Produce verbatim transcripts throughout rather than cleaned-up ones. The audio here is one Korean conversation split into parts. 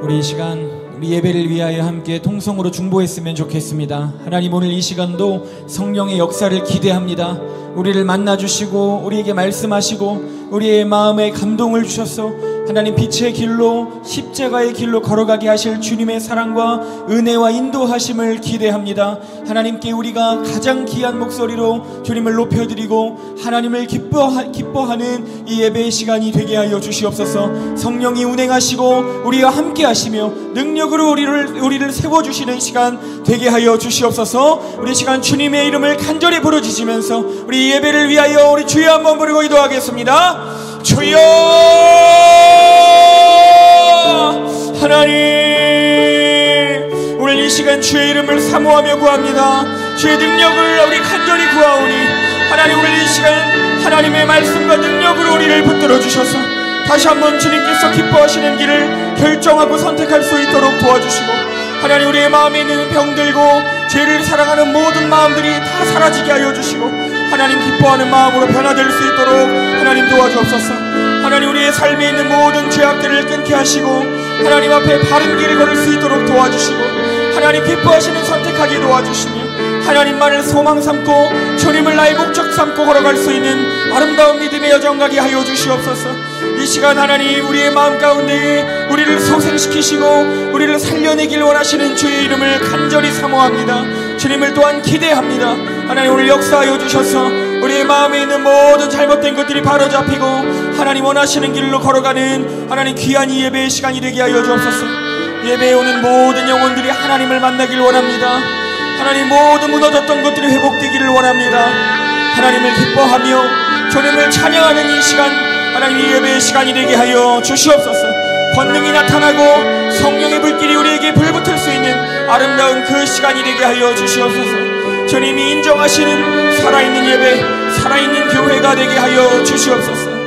우리 이 시간 우리 예배를 위하여 함께 통성으로 중보했으면 좋겠습니다. 하나님, 오늘 이 시간도 성령의 역사를 기대합니다. 우리를 만나주시고 우리에게 말씀하시고 우리의 마음에 감동을 주셔서 하나님 빛의 길로, 십자가의 길로 걸어가게 하실 주님의 사랑과 은혜와 인도하심을 기대합니다. 하나님께 우리가 가장 귀한 목소리로 주님을 높여드리고 하나님을 기뻐하, 기뻐하는 이 예배의 시간이 되게 하여 주시옵소서. 성령이 운행하시고 우리와 함께 하시며 능력으로 우리를, 우리를 세워주시는 시간 되게 하여 주시옵소서. 우리 시간 주님의 이름을 간절히 부르짖으면서 우리 예배를 위하여 우리 주여 한번 부르고 기도하겠습니다. 주여 하나님, 오늘 이 시간 주의 이름을 사모하며 구합니다. 주의 능력을 우리 간절히 구하오니 하나님, 오늘 이 시간 하나님의 말씀과 능력으로 우리를 붙들어 주셔서 다시 한번 주님께서 기뻐하시는 길을 결정하고 선택할 수 있도록 도와주시고 하나님, 우리의 마음에 있는 병들고 죄를 사랑하는 모든 마음들이 다 사라지게 하여 주시고 하나님, 기뻐하는 마음으로 변화될 수 있도록 하나님 도와주옵소서. 하나님, 우리의 삶에 있는 모든 죄악들을 끊게 하시고 하나님 앞에 바른 길을 걸을 수 있도록 도와주시고 하나님, 기뻐하시는 선택하게 도와주시며 하나님만을 소망 삼고 주님을 나의 목적 삼고 걸어갈 수 있는 아름다운 믿음의 여정 가게 하여 주시옵소서. 이 시간 하나님, 우리의 마음 가운데 우리를 소생시키시고 우리를 살려내길 원하시는 주의 이름을 간절히 사모합니다. 주님을 또한 기대합니다. 하나님, 오늘 역사하여 주셔서 우리의 마음에 있는 모든 잘못된 것들이 바로잡히고 하나님 원하시는 길로 걸어가는 하나님 귀한 이 예배의 시간이 되게 하여 주옵소서. 예배에 오는 모든 영혼들이 하나님을 만나길 원합니다. 하나님, 모든 무너졌던 것들이 회복되기를 원합니다. 하나님을 기뻐하며 주님을 찬양하는 이 시간, 하나님 이 예배의 시간이 되게 하여 주시옵소서. 권능이 나타나고 성령의 불길이 우리에게 불붙을 수 있는 아름다운 그 시간이 되게 하여 주시옵소서. 주님이 인정하시는 살아있는 예배, 살아있는 교회가 되게 하여 주시옵소서.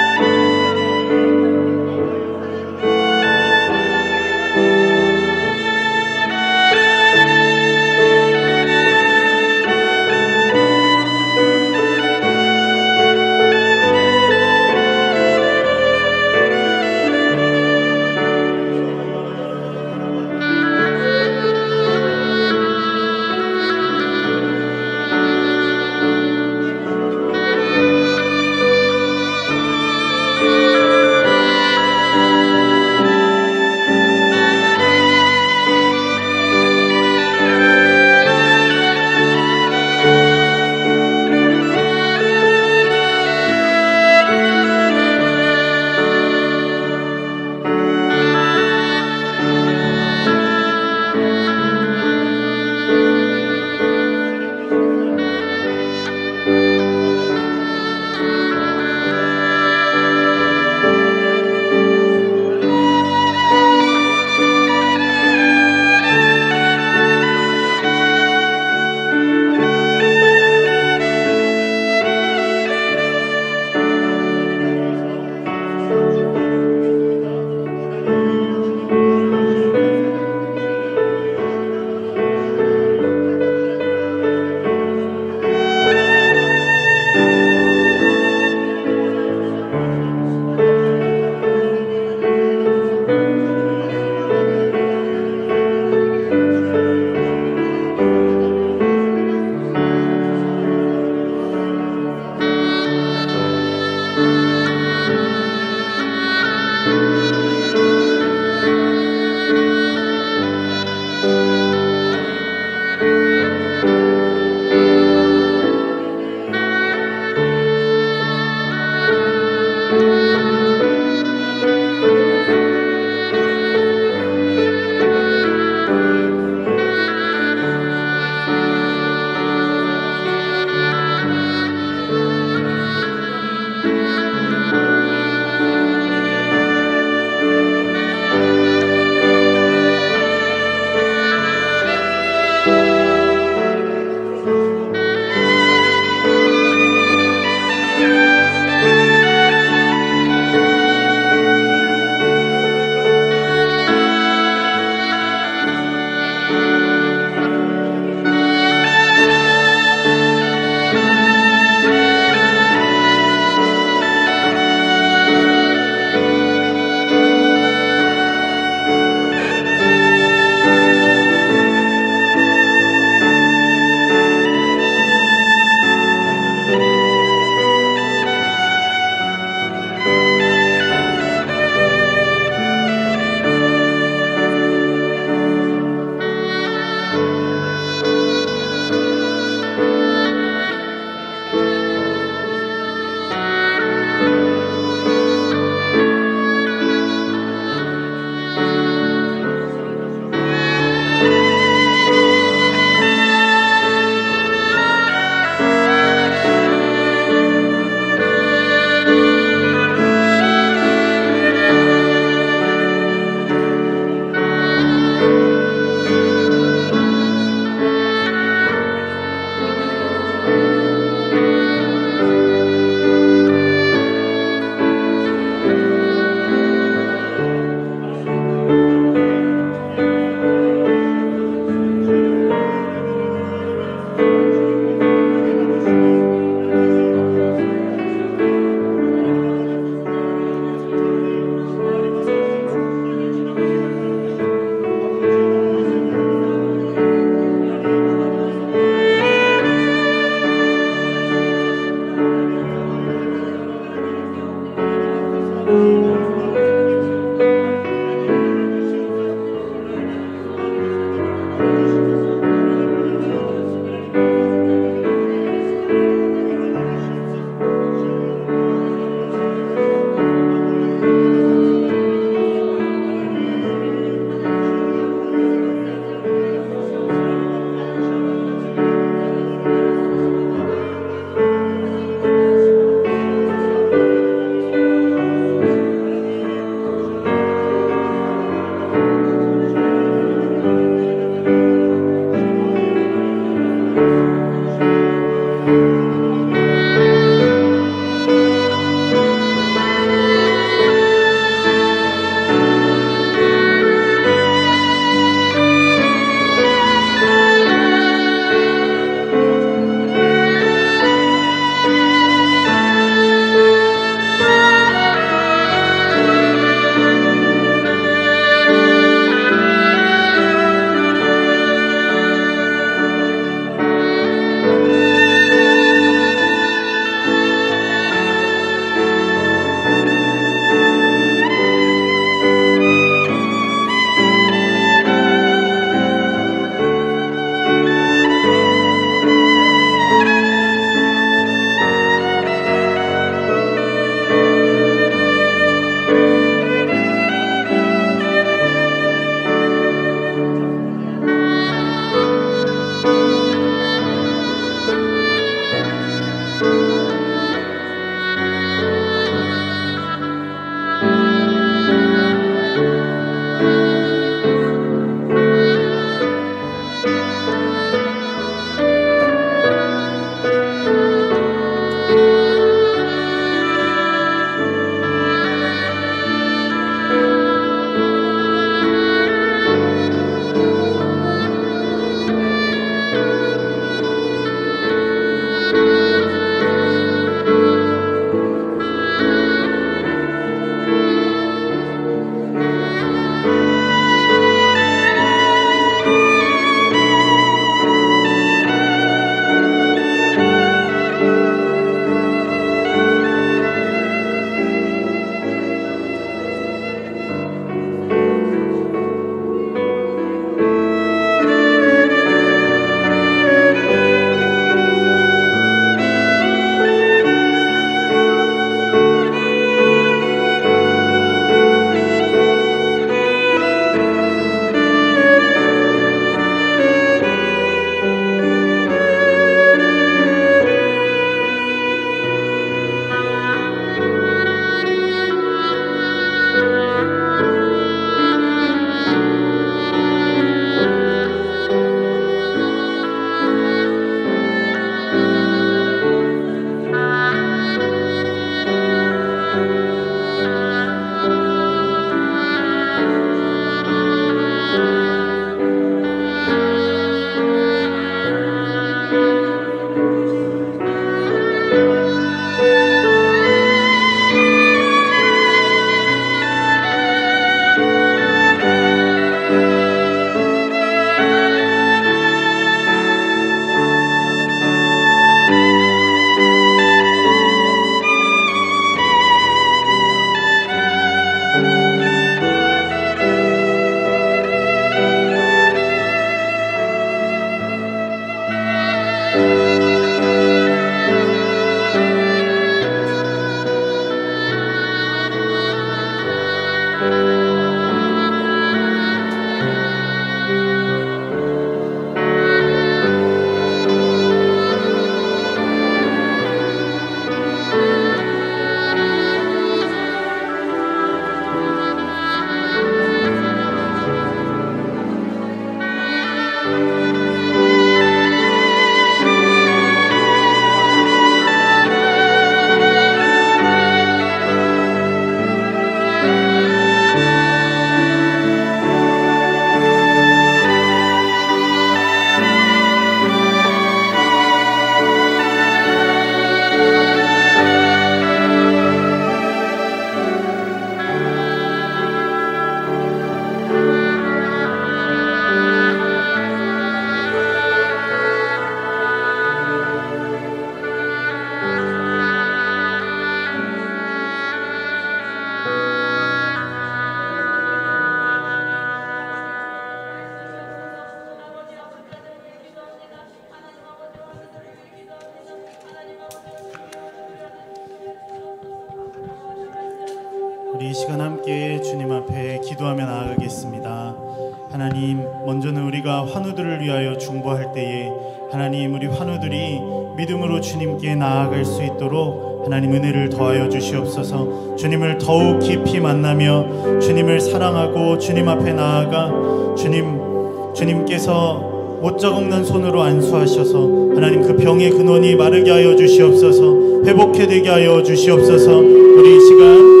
우리 이 시간 함께 주님 앞에 기도하며 나아가겠습니다. 하나님, 먼저는 우리가 환우들을 위하여 중보할 때에 하나님, 우리 환우들이 믿음으로 주님께 나아갈 수 있도록 하나님 은혜를 더하여 주시옵소서. 주님을 더욱 깊이 만나며 주님을 사랑하고 주님 앞에 나아가 주님, 주님께서 못자국난 손으로 안수하셔서 하나님 그 병의 근원이 마르게 하여 주시옵소서. 회복해 되게 하여 주시옵소서. 우리 이 시간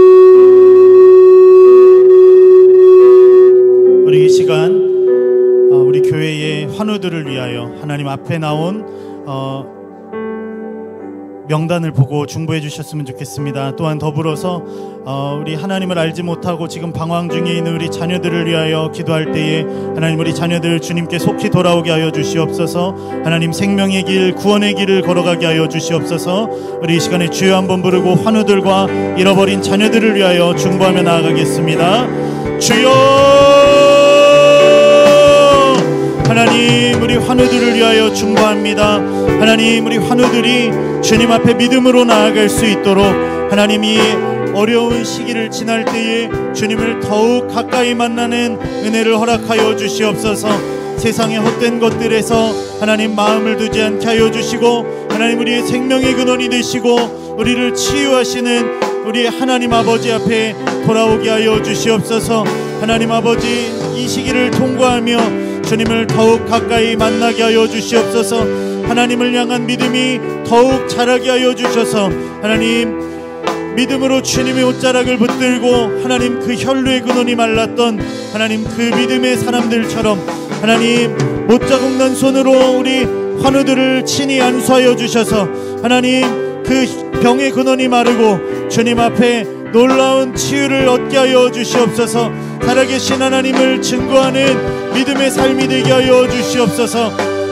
우리 이 시간 우리 교회의 환우들을 위하여 하나님 앞에 나온 어, 명단을 보고 중보해 주셨으면 좋겠습니다. 또한 더불어서 어, 우리 하나님을 알지 못하고 지금 방황 중에 있는 우리 자녀들을 위하여 기도할 때에 하나님, 우리 자녀들 주님께 속히 돌아오게 하여 주시옵소서. 하나님, 생명의 길, 구원의 길을 걸어가게 하여 주시옵소서. 우리 이 시간에 주여 한번 부르고 환우들과 잃어버린 자녀들을 위하여 중보하며 나아가겠습니다. 주여, 하나님, 우리 환우들을 위하여 중보합니다. 하나님, 우리 환우들이 주님 앞에 믿음으로 나아갈 수 있도록 하나님이 어려운 시기를 지날 때에 주님을 더욱 가까이 만나는 은혜를 허락하여 주시옵소서. 세상의 헛된 것들에서 하나님 마음을 두지 않게 하여 주시고 하나님, 우리의 생명의 근원이 되시고 우리를 치유하시는 우리 하나님 아버지 앞에 돌아오게 하여 주시옵소서. 하나님 아버지, 이 시기를 통과하며 주님을 더욱 가까이 만나게 하여 주시옵소서. 하나님을 향한 믿음이 더욱 자라게 하여 주셔서 하나님, 믿음으로 주님의 옷자락을 붙들고 하나님 그 혈루의 근원이 말랐던 하나님 그 믿음의 사람들처럼 하나님 못자국난 손으로 우리 환우들을 친히 안수하여 주셔서 하나님 그 병의 근원이 마르고 주님 앞에 놀라운 치유를 얻게 하여 주시옵소서. 살아계신 하나님을 증거하는 믿음의 삶이 되게 하여 주시옵소서.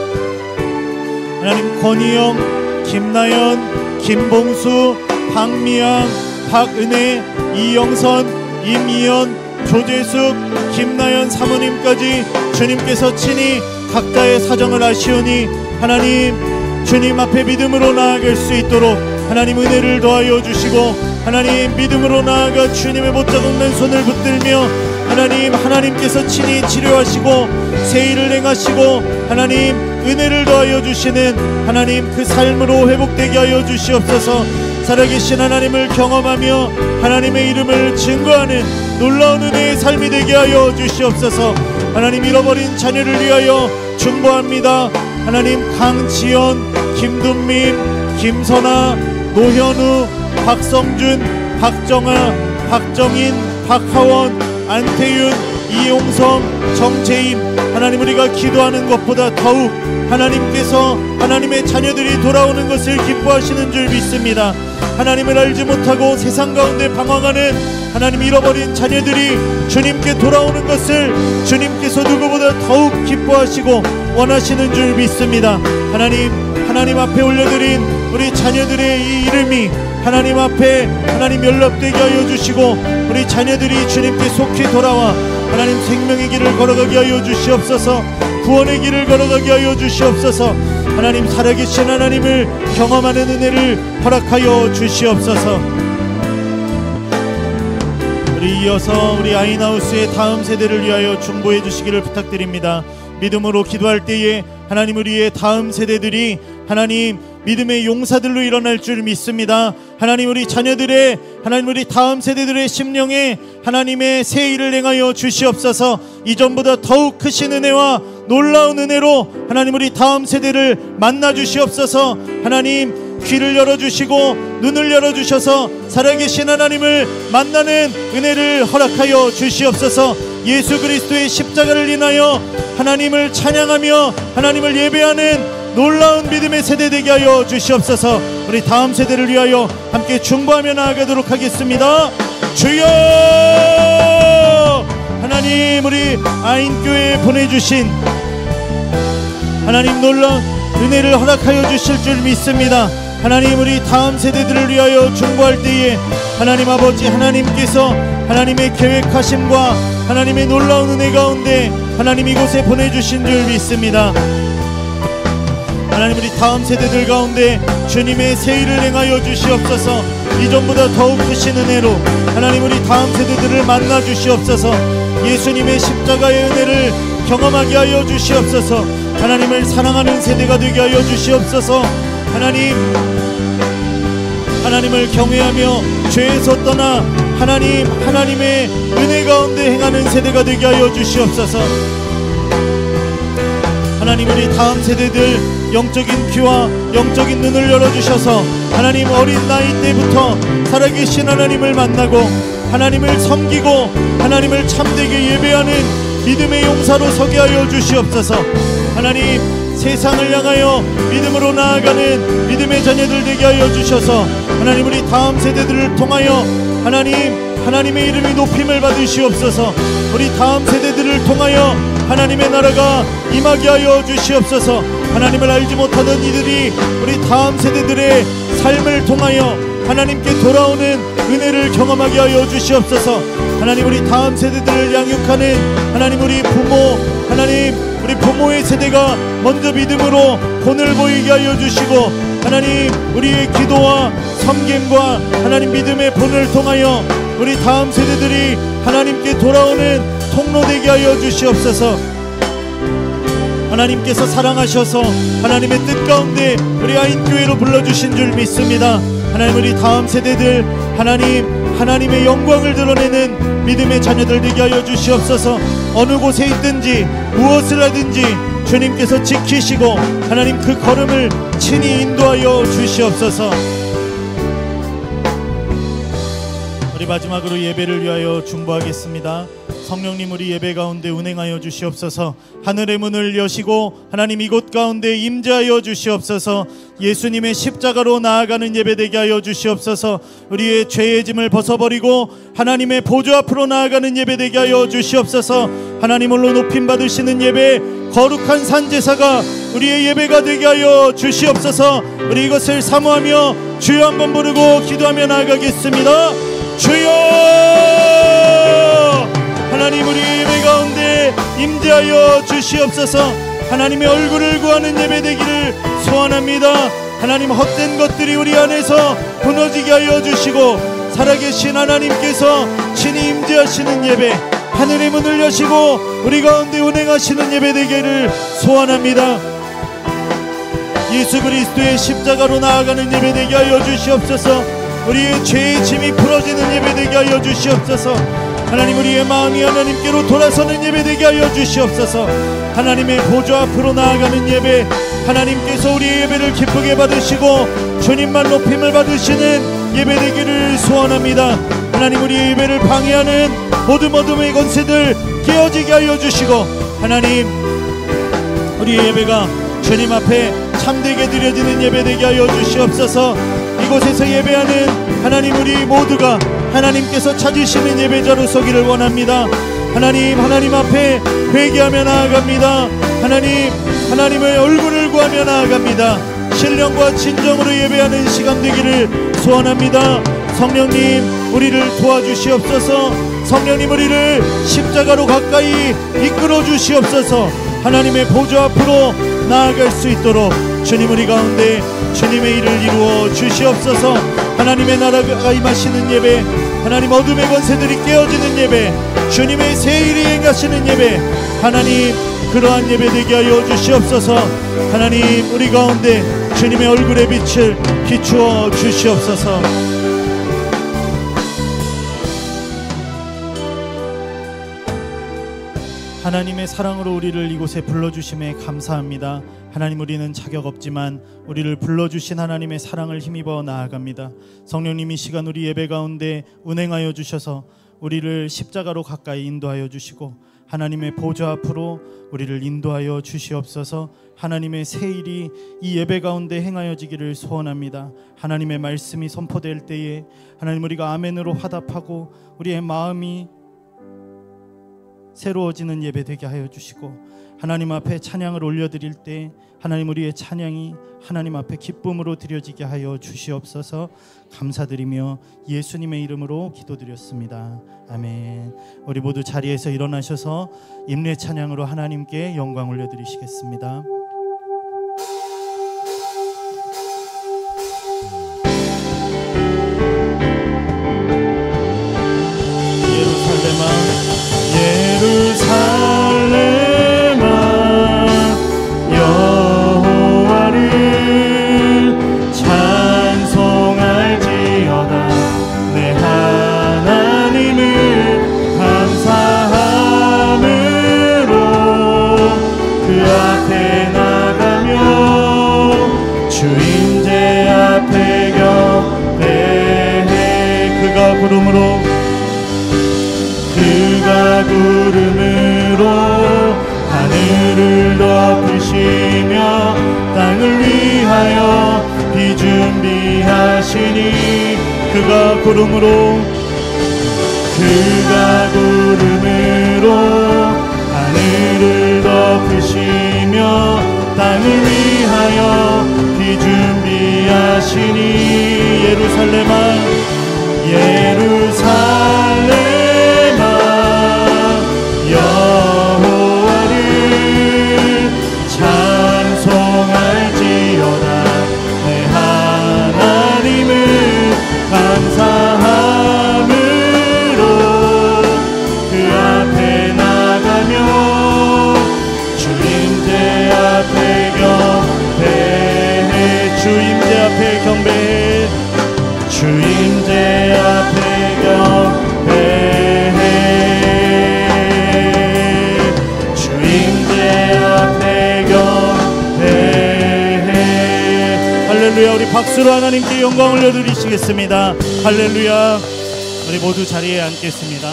하나님, 권희영, 김나연, 김봉수, 박미양, 박은혜, 이영선, 임이연, 조재숙, 김나연 사모님까지 주님께서 친히 각자의 사정을 아시오니 하나님, 주님 앞에 믿음으로 나아갈 수 있도록 하나님 은혜를 더하여 주시고 하나님, 믿음으로 나아가 주님의 못자국난 손을 붙들며 하나님, 하나님께서 친히 치료하시고 세일을 행하시고 하나님 은혜를 더하여 주시는 하나님 그 삶으로 회복되게 하여 주시옵소서. 살아계신 하나님을 경험하며 하나님의 이름을 증거하는 놀라운 은혜의 삶이 되게 하여 주시옵소서. 하나님, 잃어버린 자녀를 위하여 중보합니다. 하나님, 강지연, 김둔민, 김선아, 노현우, 박성준, 박정아, 박정인, 박하원, 안태윤, 이용성, 정재임, 하나님, 우리가 기도하는 것보다 더욱 하나님께서 하나님의 자녀들이 돌아오는 것을 기뻐하시는 줄 믿습니다. 하나님을 알지 못하고 세상 가운데 방황하는 하나님 잃어버린 자녀들이 주님께 돌아오는 것을 주님께서 누구보다 더욱 기뻐하시고 원하시는 줄 믿습니다. 하나님, 하나님 앞에 올려드린 우리 자녀들의 이 이름이 하나님 앞에 하나님 연락되게 하여 주시고 우리 자녀들이 주님께 속히 돌아와 하나님 생명의 길을 걸어가게 하여 주시옵소서. 구원의 길을 걸어가게 하여 주시옵소서. 하나님, 살아계신 하나님을 경험하는 은혜를 허락하여 주시옵소서. 우리 이어서 우리 아이나우스의 다음 세대를 위하여 중보해 주시기를 부탁드립니다. 믿음으로 기도할 때에 하나님, 우리의 다음 세대들이 하나님 믿음의 용사들로 일어날 줄 믿습니다. 하나님, 우리 자녀들의 하나님 우리 다음 세대들의 심령에 하나님의 새 일을 행하여 주시옵소서. 이전보다 더욱 크신 은혜와 놀라운 은혜로 하나님 우리 다음 세대를 만나 주시옵소서. 하나님, 귀를 열어주시고 눈을 열어주셔서 살아계신 하나님을 만나는 은혜를 허락하여 주시옵소서. 예수 그리스도의 십자가를 인하여 하나님을 찬양하며 하나님을 예배하는 놀라운 믿음의 세대 되게 하여 주시옵소서. 우리 다음 세대를 위하여 함께 중보하며 나아가도록 하겠습니다. 주여, 하나님, 우리 아인교회에 보내주신 하나님 놀라운 은혜를 허락하여 주실 줄 믿습니다. 하나님, 우리 다음 세대들을 위하여 중보할 때에 하나님 아버지, 하나님께서 하나님의 계획하심과 하나님의 놀라운 은혜 가운데 하나님 이곳에 보내주신 줄 믿습니다. 하나님 우리 다음 세대들 가운데 주님의 새 일을 행하여 주시옵소서. 이전보다 더욱 크신 은혜로 하나님 우리 다음 세대들을 만나 주시옵소서. 예수님의 십자가의 은혜를 경험하게 하여 주시옵소서. 하나님을 사랑하는 세대가 되게 하여 주시옵소서. 하나님 하나님을 경외하며 죄에서 떠나 하나님 하나님의 은혜 가운데 행하는 세대가 되게 하여 주시옵소서. 하나님 우리 다음 세대들 영적인 귀와 영적인 눈을 열어주셔서 하나님 어린 나이 때부터 살아계신 하나님을 만나고 하나님을 섬기고 하나님을 참되게 예배하는 믿음의 용사로 서게 하여 주시옵소서. 하나님 세상을 향하여 믿음으로 나아가는 믿음의 자녀들 되게 하여 주셔서 하나님 우리 다음 세대들을 통하여 하나님 하나님의 이름이 높임을 받으시옵소서. 우리 다음 세대들을 통하여 하나님의 나라가 임하게 하여 주시옵소서. 하나님을 알지 못하는 이들이 우리 다음 세대들의 삶을 통하여 하나님께 돌아오는 은혜를 경험하게 하여 주시옵소서. 하나님 우리 다음 세대들을 양육하는 하나님 우리 부모 하나님 우리 부모의 세대가 먼저 믿음으로 본을 보이게 하여 주시고 하나님 우리의 기도와 섬김과 하나님 믿음의 본을 통하여 우리 다음 세대들이 하나님께 돌아오는 통로되게 하여 주시옵소서. 하나님께서 사랑하셔서 하나님의 뜻 가운데 우리 아인교회로 불러주신 줄 믿습니다. 하나님 우리 다음 세대들 하나님 하나님의 영광을 드러내는 믿음의 자녀들 되게 하여 주시옵소서. 어느 곳에 있든지 무엇을 하든지 주님께서 지키시고 하나님 그 걸음을 친히 인도하여 주시옵소서. 우리 마지막으로 예배를 위하여 중보하겠습니다. 성령님 우리 예배 가운데 운행하여 주시옵소서. 하늘의 문을 여시고 하나님 이곳 가운데 임재하여 주시옵소서. 예수님의 십자가로 나아가는 예배 되게 하여 주시옵소서. 우리의 죄의 짐을 벗어버리고 하나님의 보좌 앞으로 나아가는 예배 되게 하여 주시옵소서. 하나님으로 높임 받으시는 예배 거룩한 산제사가 우리의 예배가 되게 하여 주시옵소서. 우리 이것을 사모하며 주여 한번 부르고 기도하며 나아가겠습니다. 주여 하나님 우리 예배 가운데 임재하여 주시옵소서. 하나님의 얼굴을 구하는 예배 되기를 소원합니다. 하나님 헛된 것들이 우리 안에서 무너지게 하여 주시고 살아계신 하나님께서 친히 임재하시는 예배 하늘의 문을 여시고 우리 가운데 운행하시는 예배 되기를 소원합니다. 예수 그리스도의 십자가로 나아가는 예배 되게 하여 주시옵소서. 우리의 죄의 짐이 풀어지는 예배 되게 하여 주시옵소서. 하나님 우리의 마음이 하나님께로 돌아서는 예배 되게 하여 주시옵소서. 하나님의 보좌 앞으로 나아가는 예배 하나님께서 우리의 예배를 기쁘게 받으시고 주님만 높임을 받으시는 예배 되기를 소원합니다. 하나님 우리의 예배를 방해하는 모든 어둠의 권세들 깨어지게 하여 주시고 하나님 우리의 예배가 주님 앞에 참되게 드려지는 예배 되게 하여 주시옵소서. 이곳에서 예배하는 하나님 우리 모두가 하나님께서 찾으시는 예배자로 서기를 원합니다. 하나님 하나님 앞에 회개하며 나아갑니다. 하나님 하나님의 얼굴을 구하며 나아갑니다. 신령과 진정으로 예배하는 시간 되기를 소원합니다. 성령님 우리를 도와주시옵소서. 성령님 우리를 십자가로 가까이 이끌어 주시옵소서. 하나님의 보좌 앞으로 나아갈 수 있도록 주님 우리 가운데 주님의 일을 이루어 주시옵소서. 하나님의 나라가 임하시는 예배 하나님 어둠의 권세들이 깨어지는 예배 주님의 새 일이 행하시는 예배 하나님 그러한 예배 되게 하여 주시옵소서. 하나님 우리 가운데 주님의 얼굴의 빛을 비추어 주시옵소서. 하나님의 사랑으로 우리를 이곳에 불러주심에 감사합니다. 하나님 우리는 자격 없지만 우리를 불러주신 하나님의 사랑을 힘입어 나아갑니다. 성령님 이 시간 우리 예배 가운데 운행하여 주셔서 우리를 십자가로 가까이 인도하여 주시고 하나님의 보좌 앞으로 우리를 인도하여 주시옵소서. 하나님의 새 일이 이 예배 가운데 행하여지기를 소원합니다. 하나님의 말씀이 선포될 때에 하나님 우리가 아멘으로 화답하고 우리의 마음이 새로워지는 예배 되게 하여 주시고 하나님 앞에 찬양을 올려드릴 때 하나님 우리의 찬양이 하나님 앞에 기쁨으로 드려지게 하여 주시옵소서. 감사드리며 예수님의 이름으로 기도드렸습니다. 아멘. 우리 모두 자리에서 일어나셔서 임례 찬양으로 하나님께 영광 올려드리시겠습니다. 그가 구름으로 그가 구름으로 하늘을 덮으시며 땅을 위하여 비 준비하시니 예루살렘아 예루살렘아 여호와를 찬송할지어다. 내 하나님을 감사함으로 그 앞에 나가며 주임제 앞에 경배해 주임제 앞에 경배해 주임제 앞에 경배해 주임제 앞에 경배해. 할렐루야. 우리 박수로 하나님께 영광 올려드리시겠습니다. 할렐루야. 우리 모두 자리에 앉겠습니다.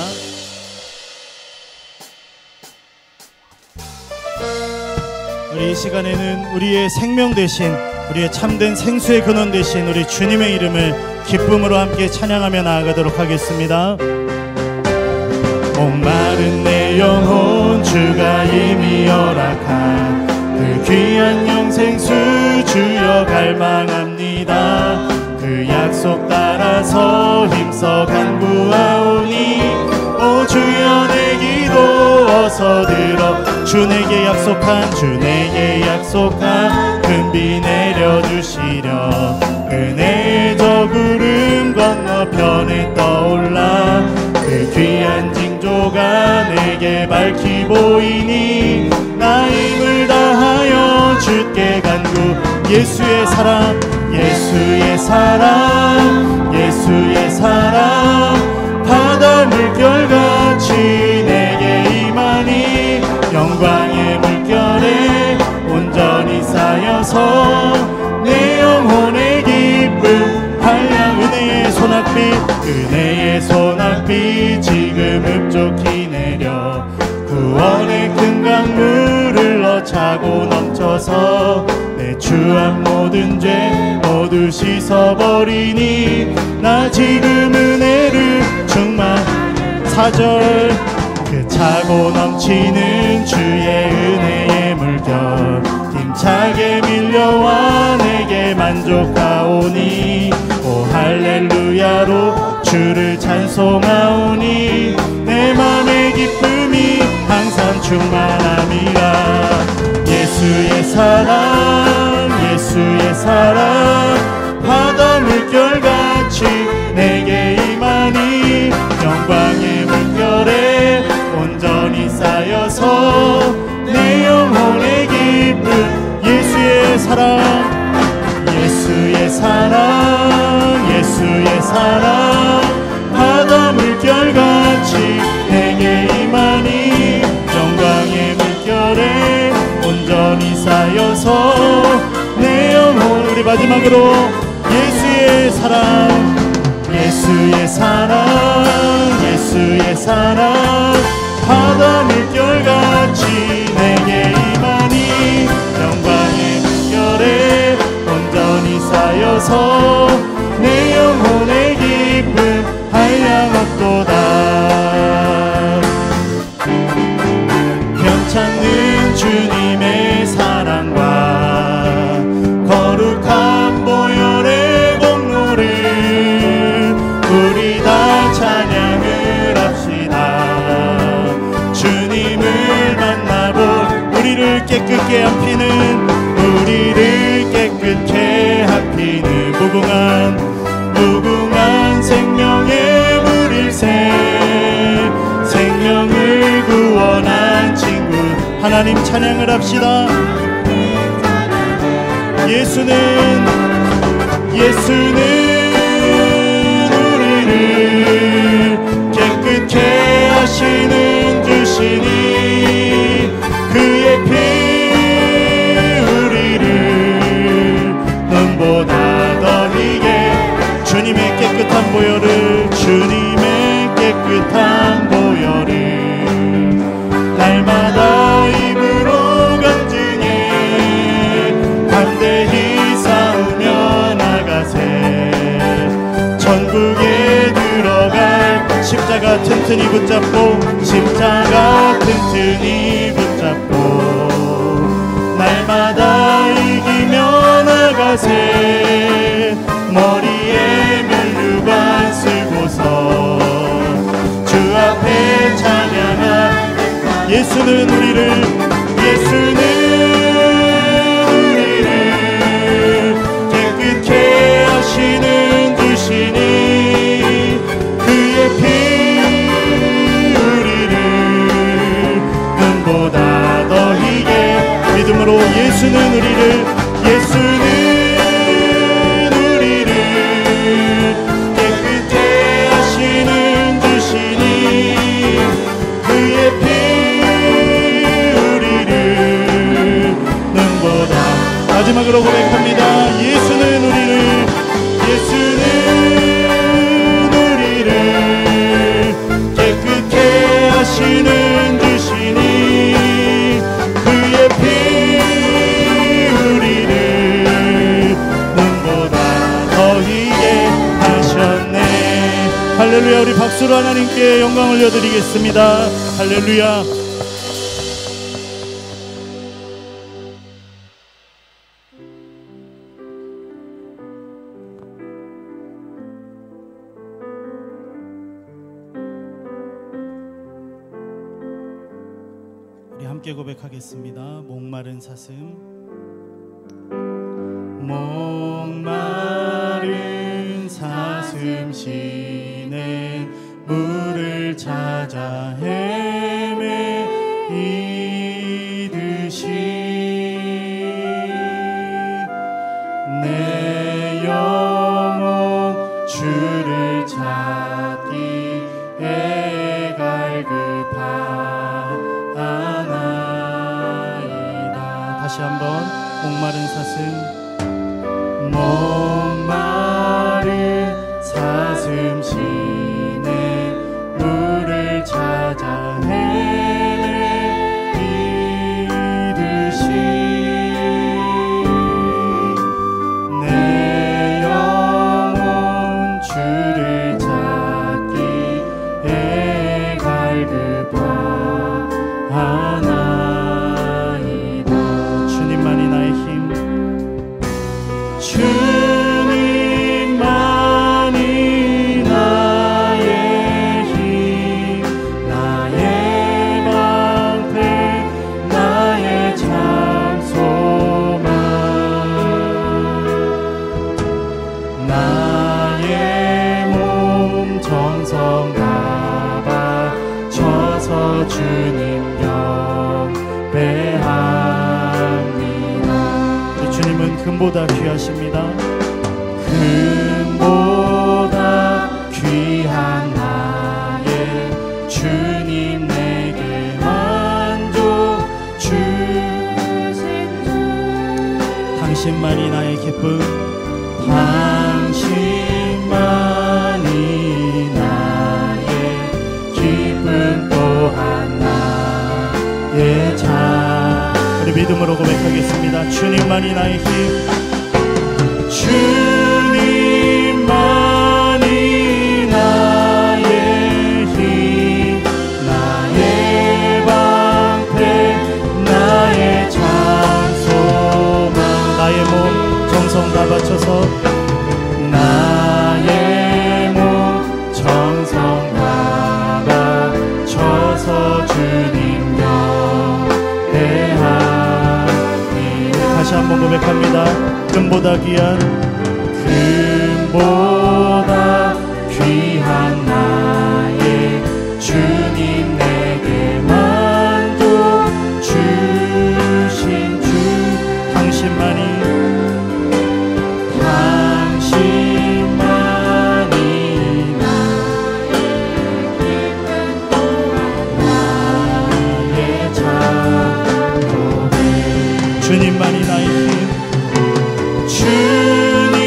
우리 이 시간에는 우리의 생명 대신 우리의 참된 생수의 근원 되신 우리 주님의 이름을 기쁨으로 함께 찬양하며 나아가도록 하겠습니다. 목마른 내 영혼 주가 이미 허락한 그 귀한 영생수 주여 갈망합니다. 그 약속 따라서 힘써 간구하오니 오 주여 내 기도 어서 들어 주 내게 약속한 주 내게 약속한 금비 내려주시려 은혜의 저 구름 건너편에 떠올라 그 귀한 징조가 내게 밝히 보이니 나 힘을 다하여 주께 간구 예수의 사랑 예수의 사랑 예수의 사랑 바다 물결같이 내게 임하니 영광의 물결에 온전히 쌓여서 내 영혼의 기쁨 한량 은혜의 소낙비 은혜의 소낙비 지금 흡족히 내려 구원의 큰 강물 흘러차고 넘쳐서 내 주한 모든 죄 모두 씻어버리니 나 지금 은혜를 충만 사절 그 차고 넘치는 주의 은혜의 물결 힘차게 밀려와 내게 만족하오니 오 할렐루야로 주를 찬송하오니 내 맘의 기쁨이 항상 충만함이라 예수의 사랑 예수의 사랑 바다 물결같이 내게 임하니 영광의 물결에 온전히 쌓여서 내 영혼의 기쁨 예수의 사랑 예수의 사랑 예수의 사랑 바다 물결같이 내게 임하니 영광의 물결에 온전히 쌓여서 내 영혼 우리 마지막으로 예수의 사랑 예수의 사랑 예수의 사랑 바다 물결같이 내게 임하니 영광의 물결에 온전히 쌓여서 내 영혼의 기쁨 한량없도다 변찮는 주님의 사랑과 거룩한 보혈의 공로를 우리 다 찬양을 합시다. 주님을 만나볼 우리를 깨끗게 합히는 우리를 깨끗게 합히는 무궁한 무궁한 생명의 물일새 생명을 구원한 친구 하나님 찬양을 합시다. 예수는 예수는 우리를 깨끗게 하시는 주시니 그의 피 우리를 눈보다 더 희게 주님의 깨끗한 보혈을 주님의 깨끗한 보혈을 날마다 입으로 간증해 담대히 싸우며 나가세 천국에 들어갈 십자가 튼튼히 붙잡고 십자가 튼튼히 붙잡고 날마다 이기며 나가세 머리에 면류관 쓰고서 주 앞에 찬양한 예수는 우리를 예수는 우리를 깨끗게 하시는 주시니 그의 피 우리를 눈보다 더 희게 믿음으로 예수는 우리를 예수는 우리를 깨끗게 하시는 주시니 그의 피 우리를 눈보다 마지막으로 고백합니다. 예수는 우리를 예수는 우리를 깨끗게 하시는 주시니 그의 피 우리를 눈보다 더 희게 하셨네. 할렐루야. 우리 박수로 하나님께 영광 올려드리겠습니다. 할렐루야. 함께 고백하겠습니다. 목마른 사슴 목마른 사슴 쉬는 물을 찾아 헤매이듯이 내 영혼 주를 찾기에 갈급하나이다. 다시 한번 목마른 사슴 목마른 사슴 쉬는 물을 찾아 헤매이듯이 내 영혼 주를 찾기에 갈급하나이다. 주님만이 나의 힘 주님만이 나의 힘 나의 방패 나의 장소만 나의 몸 정성 다 바쳐서 주님 경배합니다. 우리 주님은 금보다 귀하십니다. 금보다 귀한 나의 주님 내게 만족 주신 주 당신만이 나의 기쁨 당신만이 나의 기쁨 또한 나의 자 우리 믿음으로 고백하겠습니다. 주님만이 나의 힘 주님만이 나의 힘 나의 방패 나의 장소만 나의 몸 정성 다 바쳐서 나의 몸 정성 다 바쳐서 주님 경배합니다. 다시 한번 고백합니다. 금보다 귀한 금보다 귀한 나의 주님 내게 만족 주신 주 당신만이 당신만이 나의 나의 장로네 주님만이 나의 힘 주님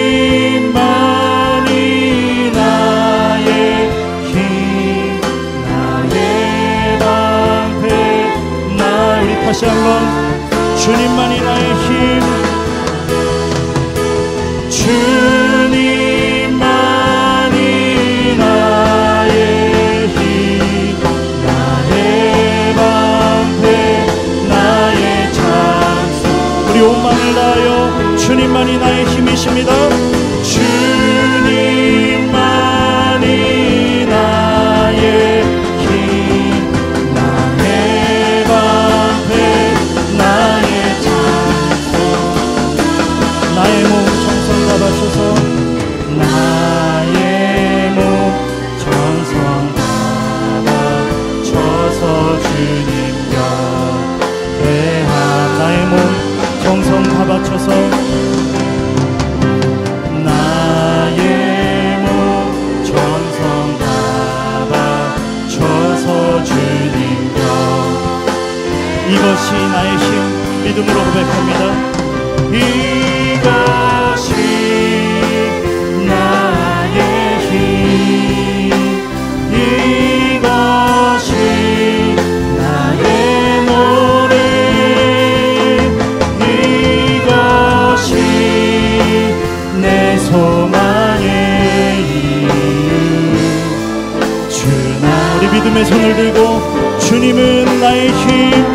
믿음의 손을 들고 주님은 나의 힘,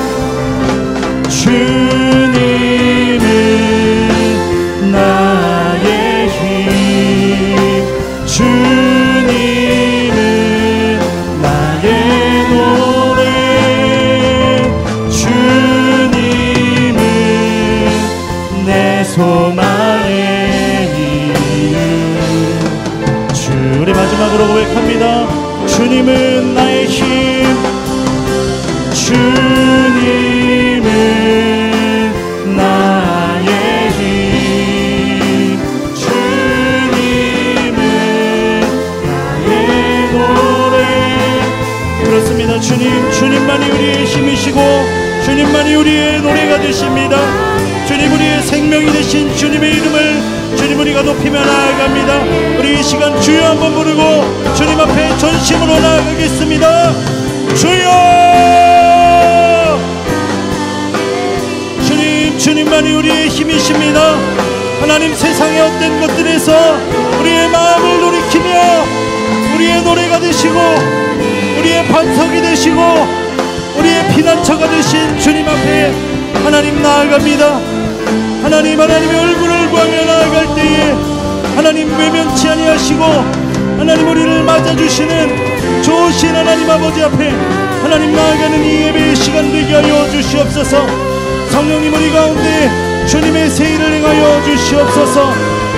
주님은 나의 힘, 주님은 나의 노래, 주님은 내 소망의 이유. 주의 마지막으로 고백합니다. 주님은 나의 힘, 주님은 나의 힘, 주님은 나의 노래. 그렇습니다. 주님, 주님만이 우리의 힘이시고 주님만이 우리의 노래가 되십니다. 주님, 우리의 생명이 되신 주님의 이름을 주님 우리가 높이며 나아갑니다. 우리 이 시간 주여 한번 부르고 주님 앞에 전심으로 나아가겠습니다. 주여! 주님, 주님만이 우리의 힘이십니다. 하나님, 세상의 어떤 것들에서 우리의 마음을 돌이키며 우리의 노래가 되시고 우리의 반석이 되시고 우리의 피난처가 되신 주님 앞에 하나님 나아갑니다. 하나님, 하나님의 얼굴을 구하며 나아갈 때에 하나님 외면치 아니하시고 하나님 우리를 맞아주시는 좋으신 하나님 아버지 앞에 하나님 나아가는 이 예배의 시간 되게 하여 주시옵소서. 성령님, 우리 가운데 주님의 새 일을 행하여 주시옵소서.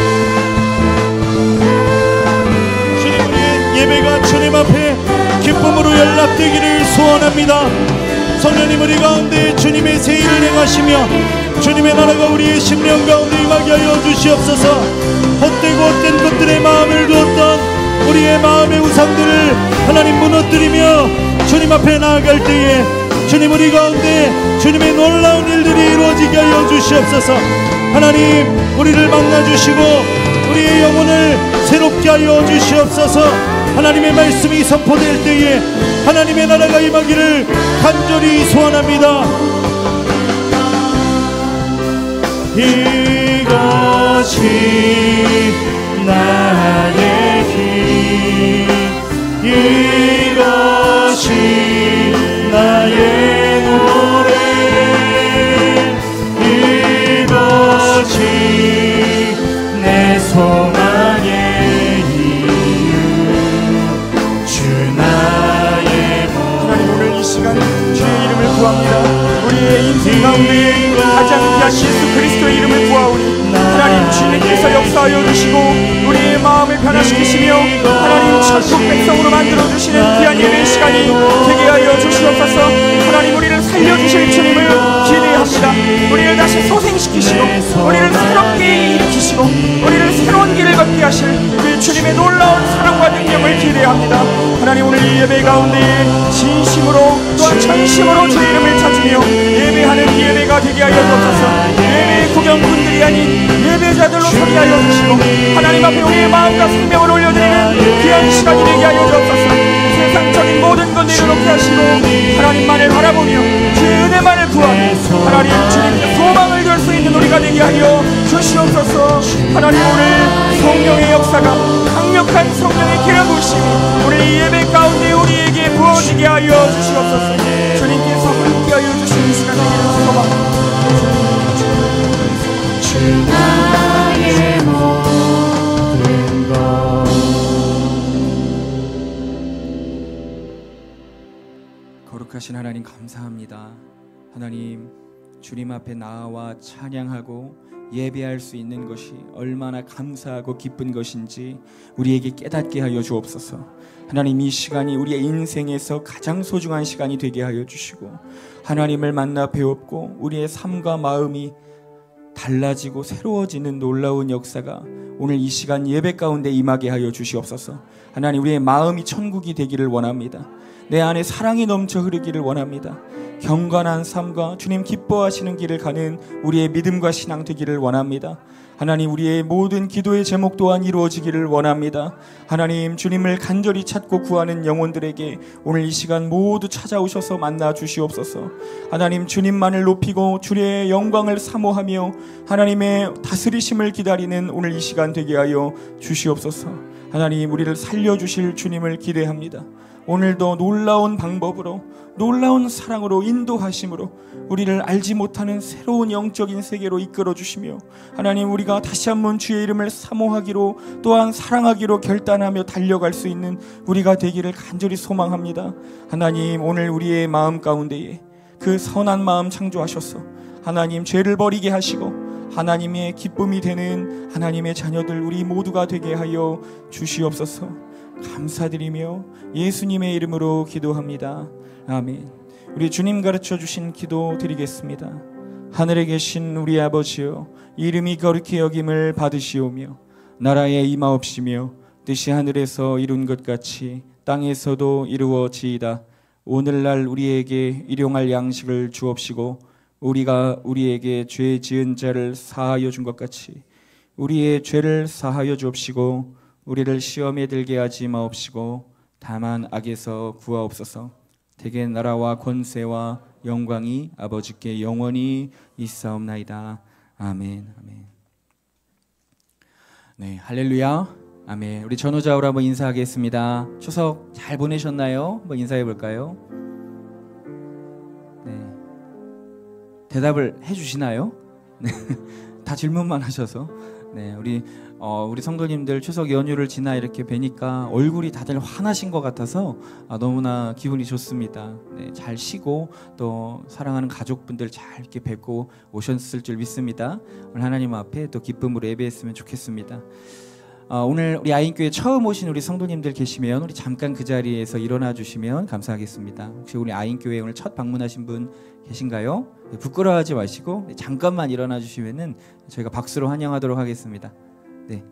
주님, 우리의 예배가 주님 앞에 기쁨으로 연락되기를 소원합니다. 성령님, 우리 가운데 주님의 새 일을 행하시며 주님의 나라가 우리의 심령 가운데 임하게 하여 주시옵소서. 헛되고 헛된 것들의 마음을 두었던 우리의 마음의 우상들을 하나님 무너뜨리며 주님 앞에 나아갈 때에 주님, 우리 가운데 주님의 놀라운 일들이 이루어지게 하여 주시옵소서. 하나님, 우리를 만나주시고 우리의 영혼을 새롭게 하여 주시옵소서. 하나님의 말씀이 선포될 때에 하나님의 나라가 임하기를 간절히 소원합니다. 이것이 나의 힘, 이것이 나의 노래, 이것이 내 소망의 이유, 주 나의 몸. 하나님, 오늘 이 시간 주의 이름을 구합니다. 우리의 인생 가운데 가장 귀한 예수 그리스도의 이름을 구하오니 하나님, 주님께서 역사하여 주시고 우리의 마음을 변화시키시며 하나님 천국 백성으로 만들어주시는 귀한 예배의 시간이 되게 하여 주시옵소서. 하나님, 우리를 살려주실 주님을 기대합니다. 우리를 다시 소생시키시고 우리를 새롭게 일으키시고 우리를 새로운 길을 걷게 하실 그 주님의 놀라운 사랑과 능력을 기대합니다. 하나님, 오늘 이 예배 가운데 진심으로 또한 전심으로 주의 이름을 찾으며 예배하는 이 예배가 되게 하여 주옵소서. 예배의 구경꾼들이 아닌 예배자들로 서게 하여 주시고 하나님 앞에 우리의 마음과 생명을 올려드리는 귀한 시간이 되게 하여 주옵소서. 세상적인 모든 것 내려놓게 하시고 하나님만을 바라보며 주의 은혜만을 구하며 하나님 주님께 소망을 둘 수 있는 우리가 되게 하여 주시옵소서. 하나님, 오늘 성령의 역사가 강력한 성령의 기름 부으심이 오늘 이 예배 가운데 우리에게 부어지게 하여 주시옵소서. 주님께서 함께하여 주시는 시간 되기를 소망합니다. 주 나의 모든 것. 거룩하신 하나님, 감사합니다. 하나님, 주님 앞에 나와 찬양하고 예배할 수 있는 것이 얼마나 감사하고 기쁜 것인지 우리에게 깨닫게 하여 주옵소서. 하나님, 이 시간이 우리의 인생에서 가장 소중한 시간이 되게 하여 주시고 하나님을 만나 배웠고 우리의 삶과 마음이 달라지고 새로워지는 놀라운 역사가 오늘 이 시간 예배 가운데 임하게 하여 주시옵소서. 하나님, 우리의 마음이 천국이 되기를 원합니다. 내 안에 사랑이 넘쳐 흐르기를 원합니다. 경건한 삶과 주님 기뻐하시는 길을 가는 우리의 믿음과 신앙 되기를 원합니다. 하나님, 우리의 모든 기도의 제목 또한 이루어지기를 원합니다. 하나님, 주님을 간절히 찾고 구하는 영혼들에게 오늘 이 시간 모두 찾아오셔서 만나 주시옵소서. 하나님, 주님만을 높이고 주의 영광을 사모하며 하나님의 다스리심을 기다리는 오늘 이 시간 되게 하여 주시옵소서. 하나님, 우리를 살려주실 주님을 기대합니다. 오늘도 놀라운 방법으로, 놀라운 사랑으로, 인도하심으로 우리를 알지 못하는 새로운 영적인 세계로 이끌어 주시며, 하나님, 우리가 다시 한번 주의 이름을 사모하기로, 또한 사랑하기로 결단하며 달려갈 수 있는 우리가 되기를 간절히 소망합니다. 하나님, 오늘 우리의 마음 가운데에 그 선한 마음 창조하셔서 하나님, 죄를 버리게 하시고 하나님의 기쁨이 되는 하나님의 자녀들 우리 모두가 되게 하여 주시옵소서. 감사드리며 예수님의 이름으로 기도합니다. 아멘. 우리 주님 가르쳐 주신 기도 드리겠습니다. 하늘에 계신 우리 아버지여, 이름이 거룩히 여김을 받으시오며 나라에 임하옵시며 뜻이 하늘에서 이룬 것 같이 땅에서도 이루어지이다. 오늘날 우리에게 일용할 양식을 주옵시고 우리가 우리에게 죄 지은 자를 사하여 준 것 같이 우리의 죄를 사하여 주옵시고 우리를 시험에 들게 하지 마옵시고 다만 악에서 구하옵소서. 대개 나라와 권세와 영광이 아버지께 영원히 있사옵나이다. 아멘. 아멘. 네, 할렐루야. 아멘. 우리 전우자우로 한번 인사하겠습니다. 추석 잘 보내셨나요? 한번 인사해 볼까요? 네. 대답을 해주시나요? 네. 다 질문만 하셔서. 네, 우리 어, 우리 성도님들 추석 연휴를 지나 이렇게 뵈니까 얼굴이 다들 환하신 것 같아서 아, 너무나 기분이 좋습니다. 네, 잘 쉬고 또 사랑하는 가족분들 잘 이렇게 뵙고 오셨을 줄 믿습니다. 오늘 하나님 앞에 또 기쁨으로 예배했으면 좋겠습니다. 어, 오늘 우리 아인교회 처음 오신 우리 성도님들 계시면 우리 잠깐 그 자리에서 일어나 주시면 감사하겠습니다. 혹시 우리 아인교회 오늘 첫 방문하신 분 계신가요? 네, 부끄러워하지 마시고 네, 잠깐만 일어나 주시면은 저희가 박수로 환영하도록 하겠습니다. 네,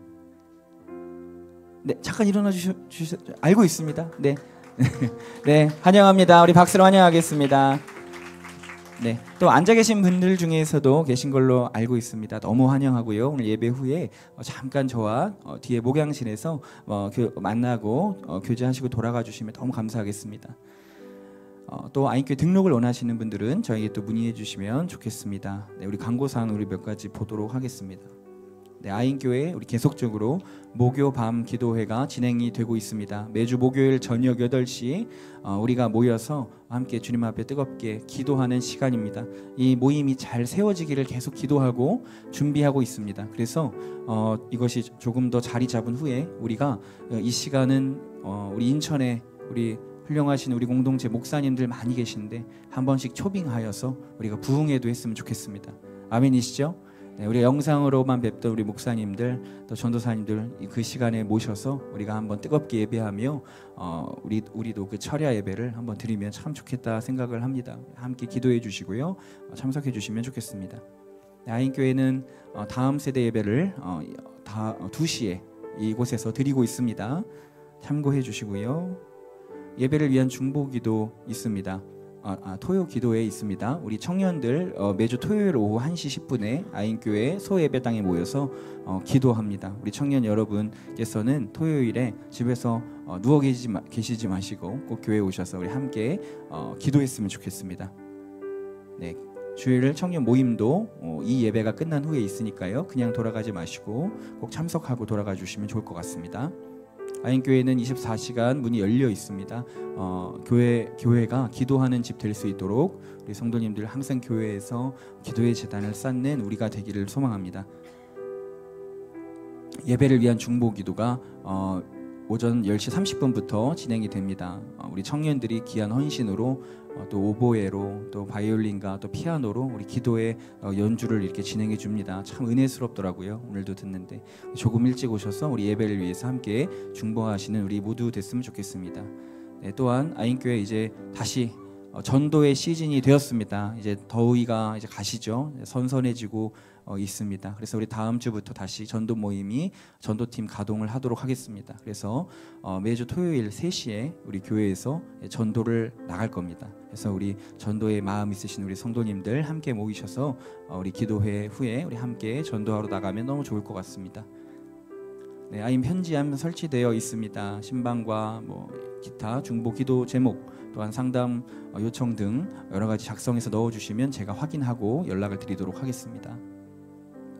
네 잠깐 일어나 주시, 주시 알고 있습니다. 네, 네 환영합니다. 우리 박수로 환영하겠습니다. 네, 또 앉아 계신 분들 중에서도 계신 걸로 알고 있습니다. 너무 환영하고요. 오늘 예배 후에 어, 잠깐 저와 어, 뒤에 목양실에서 어, 교, 만나고 어, 교제하시고 돌아가 주시면 너무 감사하겠습니다. 어, 또 아인교회 등록을 원하시는 분들은 저에게 또 문의해 주시면 좋겠습니다. 네, 우리 광고사항 우리 몇 가지 보도록 하겠습니다. 네, 아인교회 우리 계속적으로 목요 밤 기도회가 진행이 되고 있습니다. 매주 목요일 저녁 여덟 시 어, 우리가 모여서 함께 주님 앞에 뜨겁게 기도하는 시간입니다. 이 모임이 잘 세워지기를 계속 기도하고 준비하고 있습니다. 그래서 어, 이것이 조금 더 자리 잡은 후에 우리가 어, 이 시간은 어, 우리 인천에 우리 훌륭하신 우리 공동체 목사님들 많이 계신데 한 번씩 초빙하여서 우리가 부흥회도 했으면 좋겠습니다. 아멘이시죠? 네, 우리 영상으로만 뵙던 우리 목사님들 또 전도사님들 그 시간에 모셔서 우리가 한번 뜨겁게 예배하며 어, 우리, 우리도 그 철야 예배를 한번 드리면 참 좋겠다 생각을 합니다. 함께 기도해 주시고요. 어, 참석해 주시면 좋겠습니다. 네, 아인교회는 어, 다음 세대 예배를 어, 다, 어, 두 시에 이곳에서 드리고 있습니다. 참고해 주시고요. 예배를 위한 중보기도 있습니다. 아, 아, 토요 기도회 있습니다. 우리 청년들 어, 매주 토요일 오후 한 시 십 분에 아인교회 소예배당에 모여서 어, 기도합니다. 우리 청년 여러분께서는 토요일에 집에서 어, 누워 계시지, 마, 계시지 마시고 꼭 교회에 오셔서 우리 함께 어, 기도했으면 좋겠습니다. 네, 주일 청년 모임도 어, 이 예배가 끝난 후에 있으니까요. 그냥 돌아가지 마시고 꼭 참석하고 돌아가 주시면 좋을 것 같습니다. 아인교회는 이십사 시간 문이 열려 있습니다. 어, 교회, 교회가 기도하는 집 될 수 있도록 우리 성도님들 항상 교회에서 기도의 제단을 쌓는 우리가 되기를 소망합니다. 예배를 위한 중보기도가 어, 오전 열 시 삼십 분부터 진행이 됩니다. 어, 우리 청년들이 귀한 헌신으로 어, 또 오보에로 또 바이올린과 또 피아노로 우리 기도의 어, 연주를 이렇게 진행해 줍니다. 참 은혜스럽더라고요. 오늘도 듣는데 조금 일찍 오셔서 우리 예배를 위해서 함께 중보하시는 우리 모두 됐으면 좋겠습니다. 네, 또한 아인교회 이제 다시 어, 전도의 시즌이 되었습니다. 이제 더위가 이제 가시죠. 선선해지고 어, 있습니다. 그래서 우리 다음 주부터 다시 전도 모임이 전도팀 가동을 하도록 하겠습니다. 그래서 어, 매주 토요일 세 시에 우리 교회에서 전도를 나갈 겁니다. 그래서 우리 전도에 마음 있으신 우리 성도님들 함께 모이셔서 어, 우리 기도회 후에 우리 함께 전도하러 나가면 너무 좋을 것 같습니다. 네, 아임 편지함 설치되어 있습니다. 신방과 뭐 기타 중보 기도 제목 또한 상담 요청 등 여러 가지 작성해서 넣어주시면 제가 확인하고 연락을 드리도록 하겠습니다.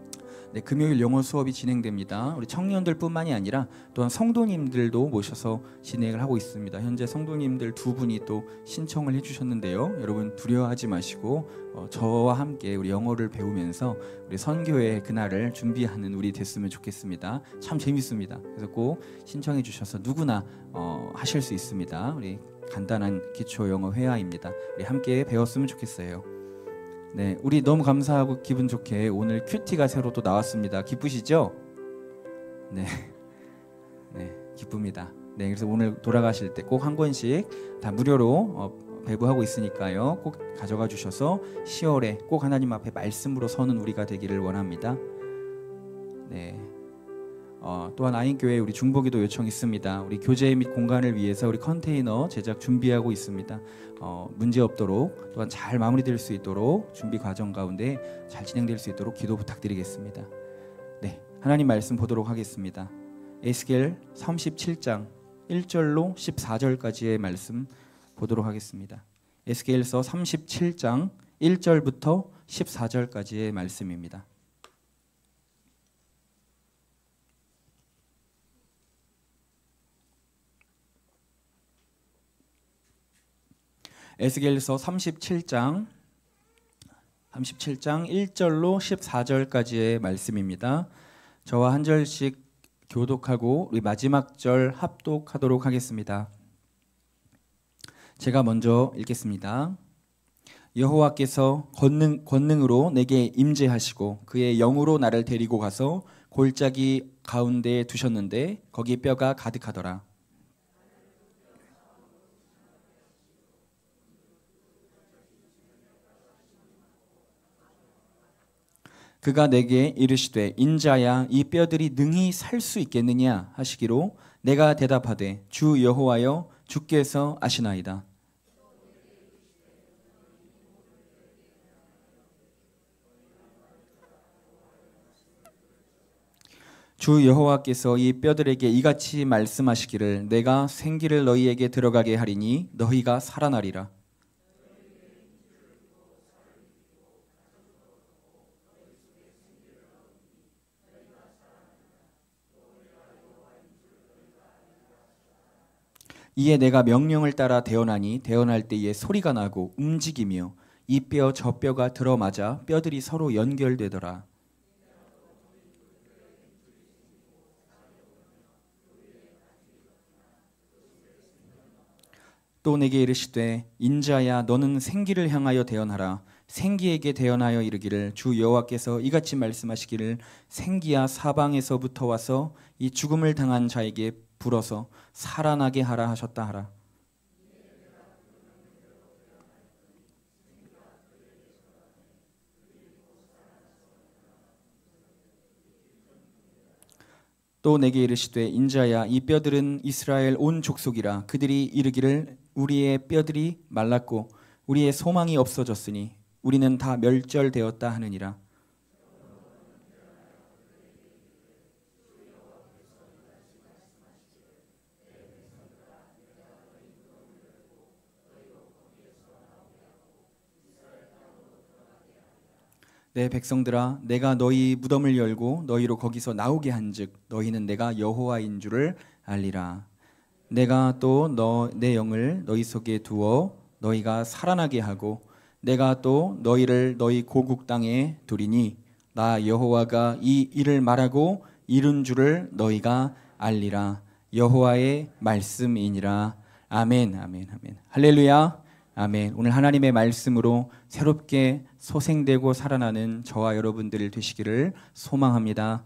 네, 금요일 영어 수업이 진행됩니다. 우리 청년들뿐만이 아니라 또한 성도님들도 모셔서 진행을 하고 있습니다. 현재 성도님들 두 분이 또 신청을 해주셨는데요. 여러분 두려워하지 마시고 어, 저와 함께 우리 영어를 배우면서 우리 선교의 그날을 준비하는 우리 됐으면 좋겠습니다. 참 재밌습니다. 그래서 꼭 신청해 주셔서 누구나 어, 하실 수 있습니다. 우리 간단한 기초 영어 회화입니다. 우리 함께 배웠으면 좋겠어요. 네, 우리 너무 감사하고 기분 좋게 오늘 큐티가 새로 또 나왔습니다. 기쁘시죠? 네, 네, 기쁩니다. 네, 그래서 오늘 돌아가실 때 꼭 한 권씩 다 무료로 어, 배부하고 있으니까요. 꼭 가져가 주셔서 시월에 꼭 하나님 앞에 말씀으로 서는 우리가 되기를 원합니다. 네. 어, 또한 아인교회 우리 중보기도 요청 있습니다. 우리 교제 및 공간을 위해서 우리 컨테이너 제작 준비하고 있습니다. 어, 문제 없도록 또한 잘 마무리될 수 있도록 준비 과정 가운데 잘 진행될 수 있도록 기도 부탁드리겠습니다. 네, 하나님 말씀 보도록 하겠습니다. 에스겔 삼십칠 장 일 절로 십사 절까지의 말씀 보도록 하겠습니다. 에스겔서 삼십칠 장 일 절부터 십사 절까지의 말씀입니다. 에스겔서 삼십칠 장 삼십칠 장 일 절로 십사 절까지의 말씀입니다. 저와 한 절씩 교독하고 우리 마지막 절 합독하도록 하겠습니다. 제가 먼저 읽겠습니다. 여호와께서 권능, 권능으로 내게 임재하시고 그의 영으로 나를 데리고 가서 골짜기 가운데에 두셨는데 거기 뼈가 가득하더라. 그가 내게 이르시되 인자야 이 뼈들이 능히 살 수 있겠느냐 하시기로 내가 대답하되 주 여호와여 주께서 아시나이다. 주 여호와께서 이 뼈들에게 이같이 말씀하시기를 내가 생기를 너희에게 들어가게 하리니 너희가 살아나리라. 이에 내가 명령을 따라 대언하니 대언할 때에 소리가 나고 움직이며 이 뼈 저 뼈가 들어맞아 뼈들이 서로 연결되더라. 또 내게 이르시되 인자야 너는 생기를 향하여 대언하라. 생기에게 대언하여 이르기를 주 여호와께서 이같이 말씀하시기를 생기야 사방에서부터 와서 이 죽음을 당한 자에게 불어서 살아나게 하라 하셨다 하라. 또 내게 이르시되 인자야 이 뼈들은 이스라엘 온 족속이라. 그들이 이르기를 우리의 뼈들이 말랐고 우리의 소망이 없어졌으니 우리는 다 멸절되었다 하느니라. 내 백성들아 내가 너희 무덤을 열고 너희로 거기서 나오게 한즉 너희는 내가 여호와인 줄을 알리라. 내가 또 너 내 영을 너희 속에 두어 너희가 살아나게 하고 내가 또 너희를 너희 고국 땅에 두리니 나 여호와가 이 일을 말하고 이룬 줄을 너희가 알리라. 여호와의 말씀이니라. 아멘 아멘 아멘. 할렐루야. 아멘. 오늘 하나님의 말씀으로 새롭게 소생되고 살아나는 저와 여러분들 되시기를 소망합니다.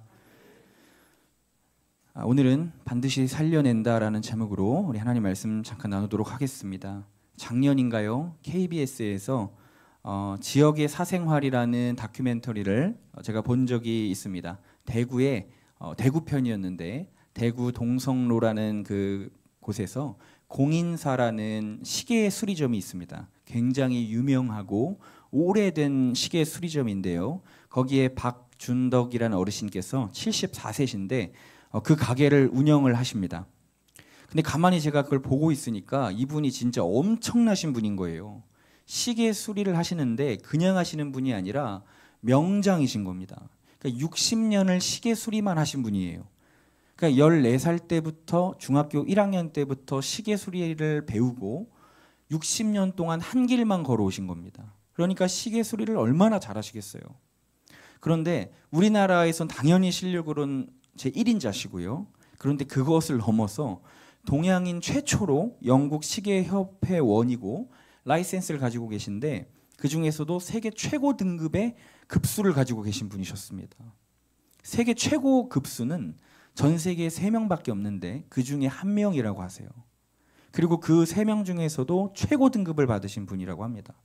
오늘은 반드시 살려낸다라는 제목으로 우리 하나님 말씀 잠깐 나누도록 하겠습니다. 작년인가요? 케이비에스에서 어, 지역의 사생활이라는 다큐멘터리를 제가 본 적이 있습니다. 대구의 어, 대구 편이었는데 대구 동성로라는 그 곳에서 공인사라는 시계 수리점이 있습니다. 굉장히 유명하고 오래된 시계 수리점인데요. 거기에 박준덕이라는 어르신께서 칠십사 세신데 어, 그 가게를 운영을 하십니다. 근데 가만히 제가 그걸 보고 있으니까 이분이 진짜 엄청나신 분인 거예요. 시계 수리를 하시는데 그냥 하시는 분이 아니라 명장이신 겁니다. 그러니까 육십 년을 시계 수리만 하신 분이에요. 그러니까 열네 살 때부터 중학교 일 학년 때부터 시계 수리를 배우고 육십 년 동안 한 길만 걸어오신 겁니다. 그러니까 시계 수리를 얼마나 잘하시겠어요. 그런데 우리나라에선 당연히 실력으로는 제일 인자시고요. 그런데 그것을 넘어서 동양인 최초로 영국 시계협회원이고 라이센스를 가지고 계신데 그중에서도 세계 최고 등급의 급수를 가지고 계신 분이셨습니다. 세계 최고 급수는 전 세계에 세 명밖에 없는데 그중에 한 명이라고 하세요. 그리고 그 세 명 중에서도 최고 등급을 받으신 분이라고 합니다.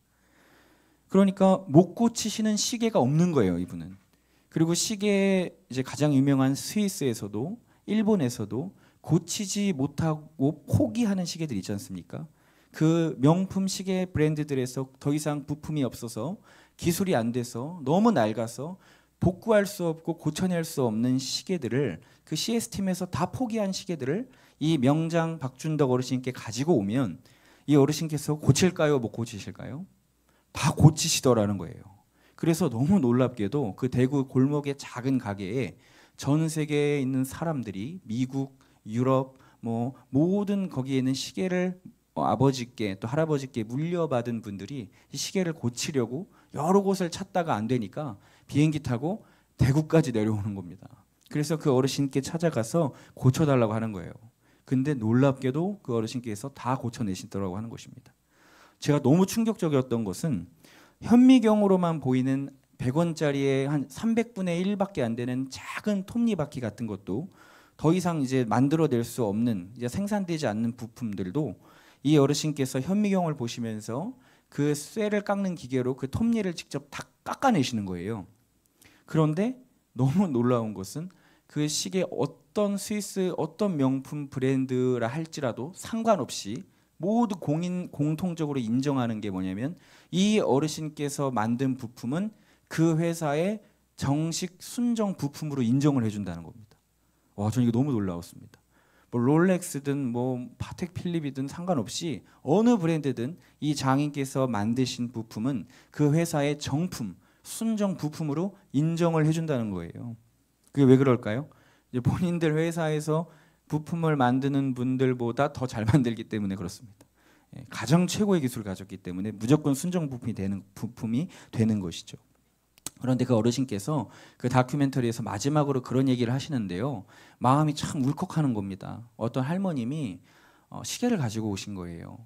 그러니까 못 고치시는 시계가 없는 거예요, 이분은. 그리고 시계 이제 가장 유명한 스위스에서도 일본에서도 고치지 못하고 포기하는 시계들 있지 않습니까? 그 명품 시계 브랜드들에서 더 이상 부품이 없어서 기술이 안 돼서 너무 낡아서 복구할 수 없고 고쳐낼 수 없는 시계들을 그 씨에스팀에서 다 포기한 시계들을 이 명장 박준덕 어르신께 가지고 오면 이 어르신께서 고칠까요? 못 고치실까요? 다 고치시더라는 거예요. 그래서 너무 놀랍게도 그 대구 골목의 작은 가게에 전 세계에 있는 사람들이 미국, 유럽, 뭐 모든 거기에 있는 시계를 아버지께 또 할아버지께 물려받은 분들이 이 시계를 고치려고 여러 곳을 찾다가 안 되니까 비행기 타고 대구까지 내려오는 겁니다. 그래서 그 어르신께 찾아가서 고쳐달라고 하는 거예요. 근데 놀랍게도 그 어르신께서 다 고쳐내시더라고 하는 것입니다. 제가 너무 충격적이었던 것은 현미경으로만 보이는 백 원짜리의 한 삼백분의 일밖에 안 되는 작은 톱니바퀴 같은 것도 더 이상 이제 만들어낼 수 없는 이제 생산되지 않는 부품들도 이 어르신께서 현미경을 보시면서 그 쇠를 깎는 기계로 그 톱니를 직접 다 깎아내시는 거예요. 그런데 너무 놀라운 것은 그 시계 어떤 스위스 어떤 명품 브랜드라 할지라도 상관없이 모두 공인 공통적으로 인정하는 게 뭐냐면 이 어르신께서 만든 부품은 그 회사의 정식 순정 부품으로 인정을 해준다는 겁니다. 와, 저는 이거 너무 놀라웠습니다. 뭐 롤렉스든 뭐 파텍 필립이든 상관없이 어느 브랜드든 이 장인께서 만드신 부품은 그 회사의 정품, 순정 부품으로 인정을 해준다는 거예요. 그게 왜 그럴까요? 이제 본인들 회사에서 부품을 만드는 분들보다 더 잘 만들기 때문에 그렇습니다. 가장 최고의 기술을 가졌기 때문에 무조건 순정 부품이 되는 부품이 되는 것이죠. 그런데 그 어르신께서 그 다큐멘터리에서 마지막으로 그런 얘기를 하시는데요. 마음이 참 울컥하는 겁니다. 어떤 할머님이 어, 시계를 가지고 오신 거예요.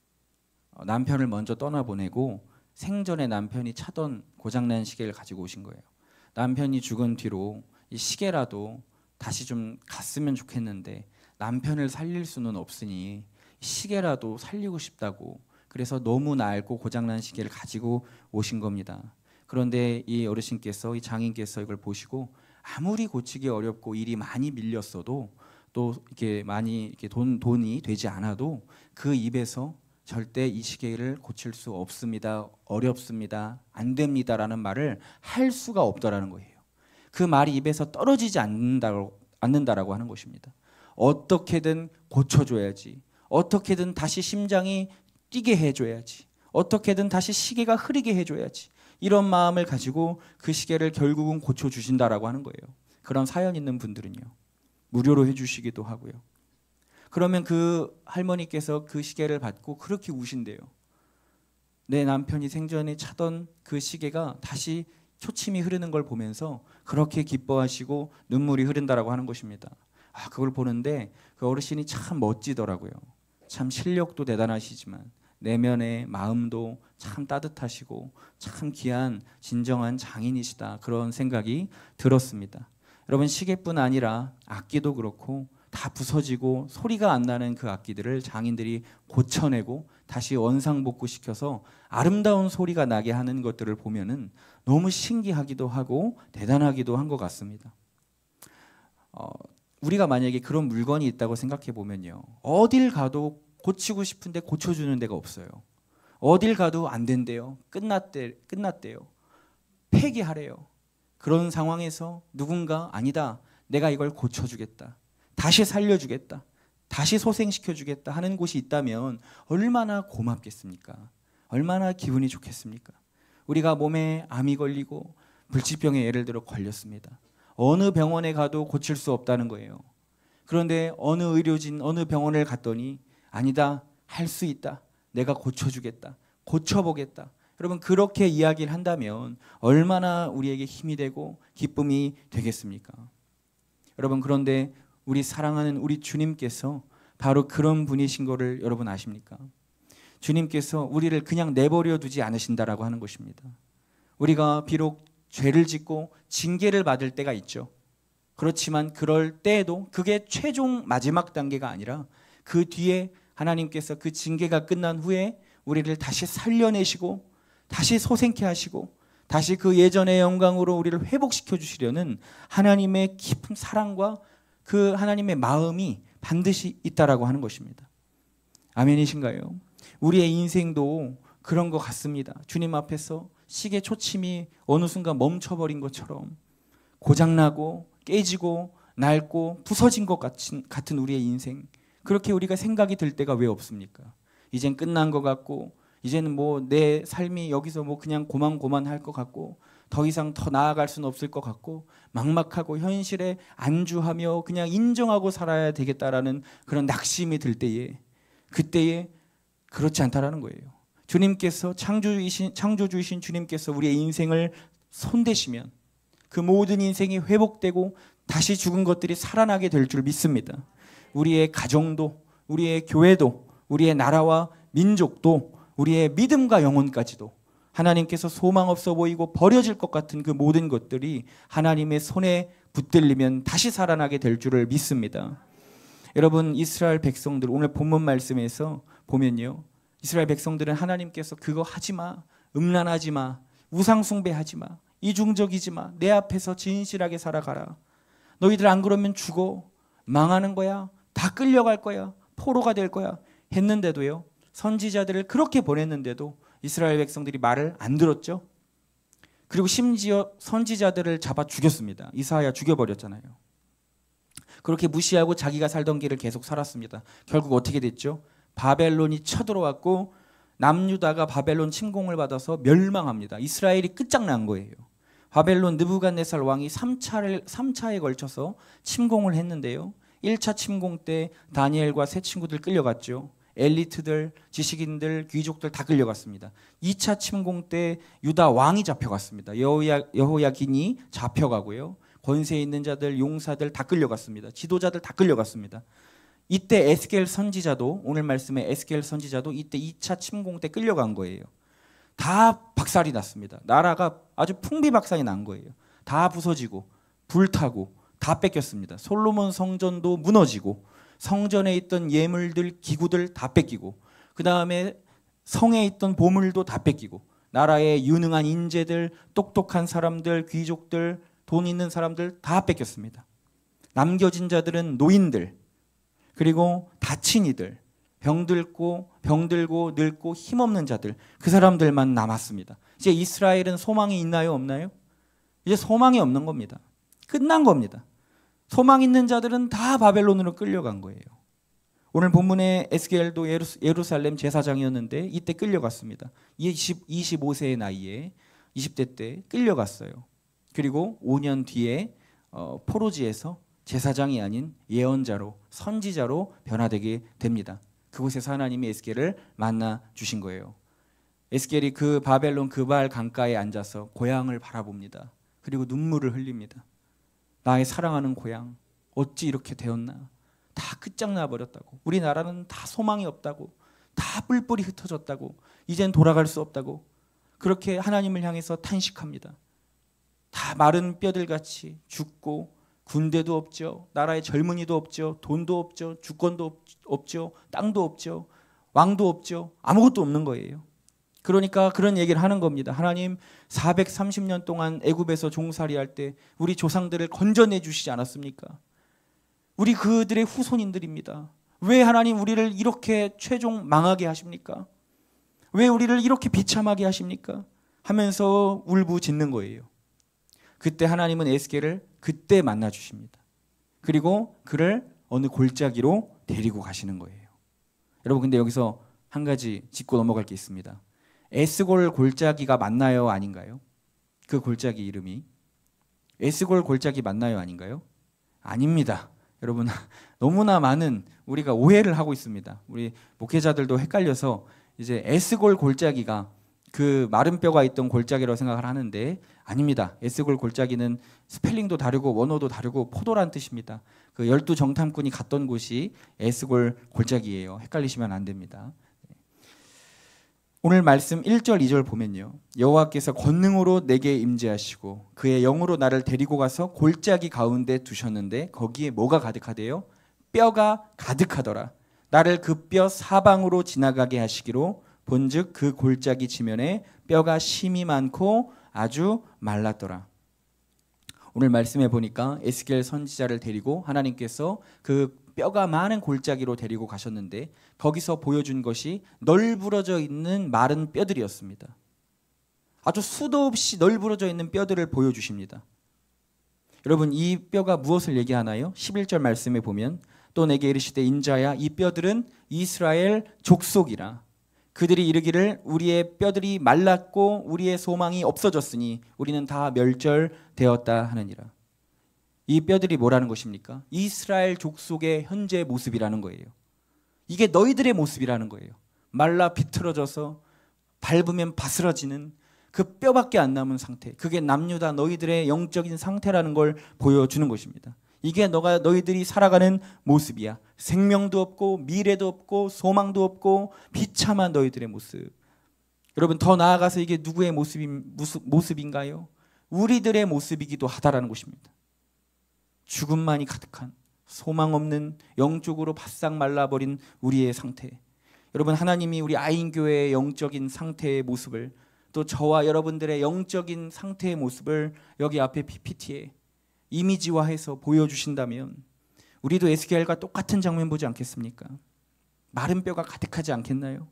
어, 남편을 먼저 떠나보내고 생전에 남편이 차던 고장난 시계를 가지고 오신 거예요. 남편이 죽은 뒤로 이 시계라도 다시 좀 갔으면 좋겠는데 남편을 살릴 수는 없으니 시계라도 살리고 싶다고 그래서 너무 낡고 고장난 시계를 가지고 오신 겁니다. 그런데 이 어르신께서 이 장인께서 이걸 보시고 아무리 고치기 어렵고 일이 많이 밀렸어도 또 이렇게 많이 이렇게 돈 돈이 되지 않아도 그 입에서 절대 이 시계를 고칠 수 없습니다. 어렵습니다. 안 됩니다라는 말을 할 수가 없더라는 거예요. 그 말이 입에서 떨어지지 않는다고, 않는다라고 하는 것입니다. 어떻게든 고쳐줘야지. 어떻게든 다시 심장이 뛰게 해줘야지. 어떻게든 다시 시계가 흐르게 해줘야지. 이런 마음을 가지고 그 시계를 결국은 고쳐주신다라고 하는 거예요. 그런 사연 있는 분들은요. 무료로 해주시기도 하고요. 그러면 그 할머니께서 그 시계를 받고 그렇게 우신대요. 내 남편이 생전에 차던 그 시계가 다시 초침이 흐르는 걸 보면서 그렇게 기뻐하시고 눈물이 흐른다라고 하는 것입니다. 아, 그걸 보는데 그 어르신이 참 멋지더라고요. 참 실력도 대단하시지만 내면의 마음도 참 따뜻하시고 참 귀한 진정한 장인이시다. 그런 생각이 들었습니다. 여러분, 시계뿐 아니라 악기도 그렇고 다 부서지고 소리가 안 나는 그 악기들을 장인들이 고쳐내고 다시 원상복구시켜서 아름다운 소리가 나게 하는 것들을 보면은 너무 신기하기도 하고 대단하기도 한 것 같습니다. 어, 우리가 만약에 그런 물건이 있다고 생각해 보면요. 어딜 가도 고치고 싶은데 고쳐주는 데가 없어요. 어딜 가도 안 된대요. 끝났대, 끝났대요. 폐기하래요. 그런 상황에서 누군가 아니다. 내가 이걸 고쳐주겠다. 다시 살려주겠다. 다시 소생시켜주겠다 하는 곳이 있다면 얼마나 고맙겠습니까? 얼마나 기분이 좋겠습니까? 우리가 몸에 암이 걸리고 불치병에 예를 들어 걸렸습니다. 어느 병원에 가도 고칠 수 없다는 거예요. 그런데 어느 의료진, 어느 병원을 갔더니 아니다, 할 수 있다, 내가 고쳐주겠다, 고쳐보겠다. 여러분, 그렇게 이야기를 한다면 얼마나 우리에게 힘이 되고 기쁨이 되겠습니까? 여러분, 그런데 우리 사랑하는 우리 주님께서 바로 그런 분이신 거를 여러분 아십니까? 주님께서 우리를 그냥 내버려 두지 않으신다라고 하는 것입니다. 우리가 비록 죄를 짓고 징계를 받을 때가 있죠. 그렇지만 그럴 때에도 그게 최종 마지막 단계가 아니라 그 뒤에 하나님께서 그 징계가 끝난 후에 우리를 다시 살려내시고 다시 소생케 하시고 다시 그 예전의 영광으로 우리를 회복시켜 주시려는 하나님의 깊은 사랑과 그 하나님의 마음이 반드시 있다라고 하는 것입니다. 아멘이신가요? 우리의 인생도 그런 것 같습니다. 주님 앞에서 시계 초침이 어느 순간 멈춰버린 것처럼 고장나고 깨지고 낡고 부서진 것 같은, 같은 우리의 인생, 그렇게 우리가 생각이 들 때가 왜 없습니까? 이젠 끝난 것 같고 이제는 뭐 내 삶이 여기서 뭐 그냥 고만고만할 것 같고 더 이상 더 나아갈 수는 없을 것 같고 막막하고 현실에 안주하며 그냥 인정하고 살아야 되겠다라는 그런 낙심이 들 때에, 그때에 그렇지 않다라는 거예요. 주님께서 창조주이신, 창조주이신 주님께서 우리의 인생을 손대시면 그 모든 인생이 회복되고 다시 죽은 것들이 살아나게 될 줄 믿습니다. 우리의 가정도, 우리의 교회도, 우리의 나라와 민족도, 우리의 믿음과 영혼까지도 하나님께서 소망 없어 보이고 버려질 것 같은 그 모든 것들이 하나님의 손에 붙들리면 다시 살아나게 될 줄을 믿습니다. 여러분, 이스라엘 백성들 오늘 본문 말씀에서 보면요, 이스라엘 백성들은 하나님께서 그거 하지마, 음란하지마, 우상숭배하지마, 이중적이지마, 내 앞에서 진실하게 살아가라, 너희들 안 그러면 죽어, 망하는 거야, 다 끌려갈 거야, 포로가 될 거야 했는데도요, 선지자들을 그렇게 보냈는데도 이스라엘 백성들이 말을 안 들었죠. 그리고 심지어 선지자들을 잡아 죽였습니다. 이사야 죽여버렸잖아요. 그렇게 무시하고 자기가 살던 길을 계속 살았습니다. 결국 어떻게 됐죠? 바벨론이 쳐들어왔고 남유다가 바벨론 침공을 받아서 멸망합니다. 이스라엘이 끝장난 거예요. 바벨론 느부갓네살 왕이 삼 차를, 삼 차에 걸쳐서 침공을 했는데요, 일 차 침공 때 다니엘과 세 친구들 끌려갔죠. 엘리트들, 지식인들, 귀족들 다 끌려갔습니다. 이 차 침공 때 유다 왕이 잡혀갔습니다. 여호야, 여호야긴이 잡혀가고요, 권세 있는 자들, 용사들 다 끌려갔습니다. 지도자들 다 끌려갔습니다. 이때 에스겔 선지자도, 오늘 말씀에 에스겔 선지자도 이때 이 차 침공 때 끌려간 거예요. 다 박살이 났습니다. 나라가 아주 풍비박산이 난 거예요. 다 부서지고 불타고 다 뺏겼습니다. 솔로몬 성전도 무너지고 성전에 있던 예물들, 기구들 다 뺏기고 그 다음에 성에 있던 보물도 다 뺏기고 나라의 유능한 인재들, 똑똑한 사람들, 귀족들, 돈 있는 사람들 다 뺏겼습니다. 남겨진 자들은 노인들, 그리고 다친 이들, 병들고 병들고 늙고 힘없는 자들, 그 사람들만 남았습니다. 이제 이스라엘은 소망이 있나요, 없나요? 이제 소망이 없는 겁니다. 끝난 겁니다. 소망 있는 자들은 다 바벨론으로 끌려간 거예요. 오늘 본문에 에스겔도 예루살렘 제사장이었는데 이때 끌려갔습니다. 이십, 이십오 세의 나이에 이십 대 때 끌려갔어요. 그리고 오 년 뒤에 어, 포로지에서 제사장이 아닌 예언자로, 선지자로 변화되게 됩니다. 그곳에서 하나님이 에스겔을 만나 주신 거예요. 에스겔이 그 바벨론 그발 강가에 앉아서 고향을 바라봅니다. 그리고 눈물을 흘립니다. 나의 사랑하는 고향, 어찌 이렇게 되었나? 다 끝장나 버렸다고. 우리나라는 다 소망이 없다고. 다 뿔뿔이 흩어졌다고. 이젠 돌아갈 수 없다고. 그렇게 하나님을 향해서 탄식합니다. 다 마른 뼈들같이 죽고 군대도 없죠. 나라의 젊은이도 없죠. 돈도 없죠. 주권도 없죠. 땅도 없죠. 왕도 없죠. 아무것도 없는 거예요. 그러니까 그런 얘기를 하는 겁니다. 하나님, 사백삼십 년 동안 애굽에서 종살이할 때 우리 조상들을 건져내 주시지 않았습니까? 우리 그들의 후손인들입니다. 왜 하나님 우리를 이렇게 최종 망하게 하십니까? 왜 우리를 이렇게 비참하게 하십니까? 하면서 울부짖는 거예요. 그때 하나님은 에스겔을 그때 만나 주십니다. 그리고 그를 어느 골짜기로 데리고 가시는 거예요. 여러분, 근데 여기서 한 가지 짚고 넘어갈 게 있습니다. 에스골 골짜기가 맞나요, 아닌가요? 그 골짜기 이름이. 에스골 골짜기 맞나요? 아닌가요? 아닙니다. 여러분, 너무나 많은 우리가 오해를 하고 있습니다. 우리 목회자들도 헷갈려서 이제 에스골 골짜기가 그 마른 뼈가 있던 골짜기라고 생각을 하는데 아닙니다. 에스골 골짜기는 스펠링도 다르고 원어도 다르고 포도란 뜻입니다. 그 열두 정탐꾼이 갔던 곳이 에스골 골짜기예요. 헷갈리시면 안 됩니다. 오늘 말씀 일 절 이 절 보면요, 여호와께서 권능으로 내게 임재하시고 그의 영으로 나를 데리고 가서 골짜기 가운데 두셨는데 거기에 뭐가 가득하대요? 뼈가 가득하더라. 나를 그 뼈 사방으로 지나가게 하시기로 본즉 그 골짜기 지면에 뼈가 심이 많고 아주 말랐더라. 오늘 말씀해 보니까 에스겔 선지자를 데리고 하나님께서 그 뼈가 많은 골짜기로 데리고 가셨는데 거기서 보여준 것이 널브러져 있는 마른 뼈들이었습니다. 아주 수도 없이 널브러져 있는 뼈들을 보여주십니다. 여러분, 이 뼈가 무엇을 얘기하나요? 십일 절 말씀에 보면 또 내게 이르시되 인자야 이 뼈들은 이스라엘 족속이라. 그들이 이르기를 우리의 뼈들이 말랐고 우리의 소망이 없어졌으니 우리는 다 멸절되었다 하느니라. 이 뼈들이 뭐라는 것입니까? 이스라엘 족속의 현재 모습이라는 거예요. 이게 너희들의 모습이라는 거예요. 말라 비틀어져서 밟으면 바스러지는 그 뼈밖에 안 남은 상태. 그게 남유다 너희들의 영적인 상태라는 걸 보여주는 것입니다. 이게 너가 너희들이 살아가는 모습이야. 생명도 없고 미래도 없고 소망도 없고 비참한 너희들의 모습. 여러분, 더 나아가서 이게 누구의 모습이, 모습인가요? 우리들의 모습이기도 하다라는 것입니다. 죽음만이 가득한 소망 없는 영적으로 바싹 말라버린 우리의 상태. 여러분, 하나님이 우리 아인교회의 영적인 상태의 모습을, 또 저와 여러분들의 영적인 상태의 모습을 여기 앞에 피피티에 이미지화해서 보여주신다면 우리도 에스겔과 똑같은 장면 보지 않겠습니까? 마른 뼈가 가득하지 않겠나요?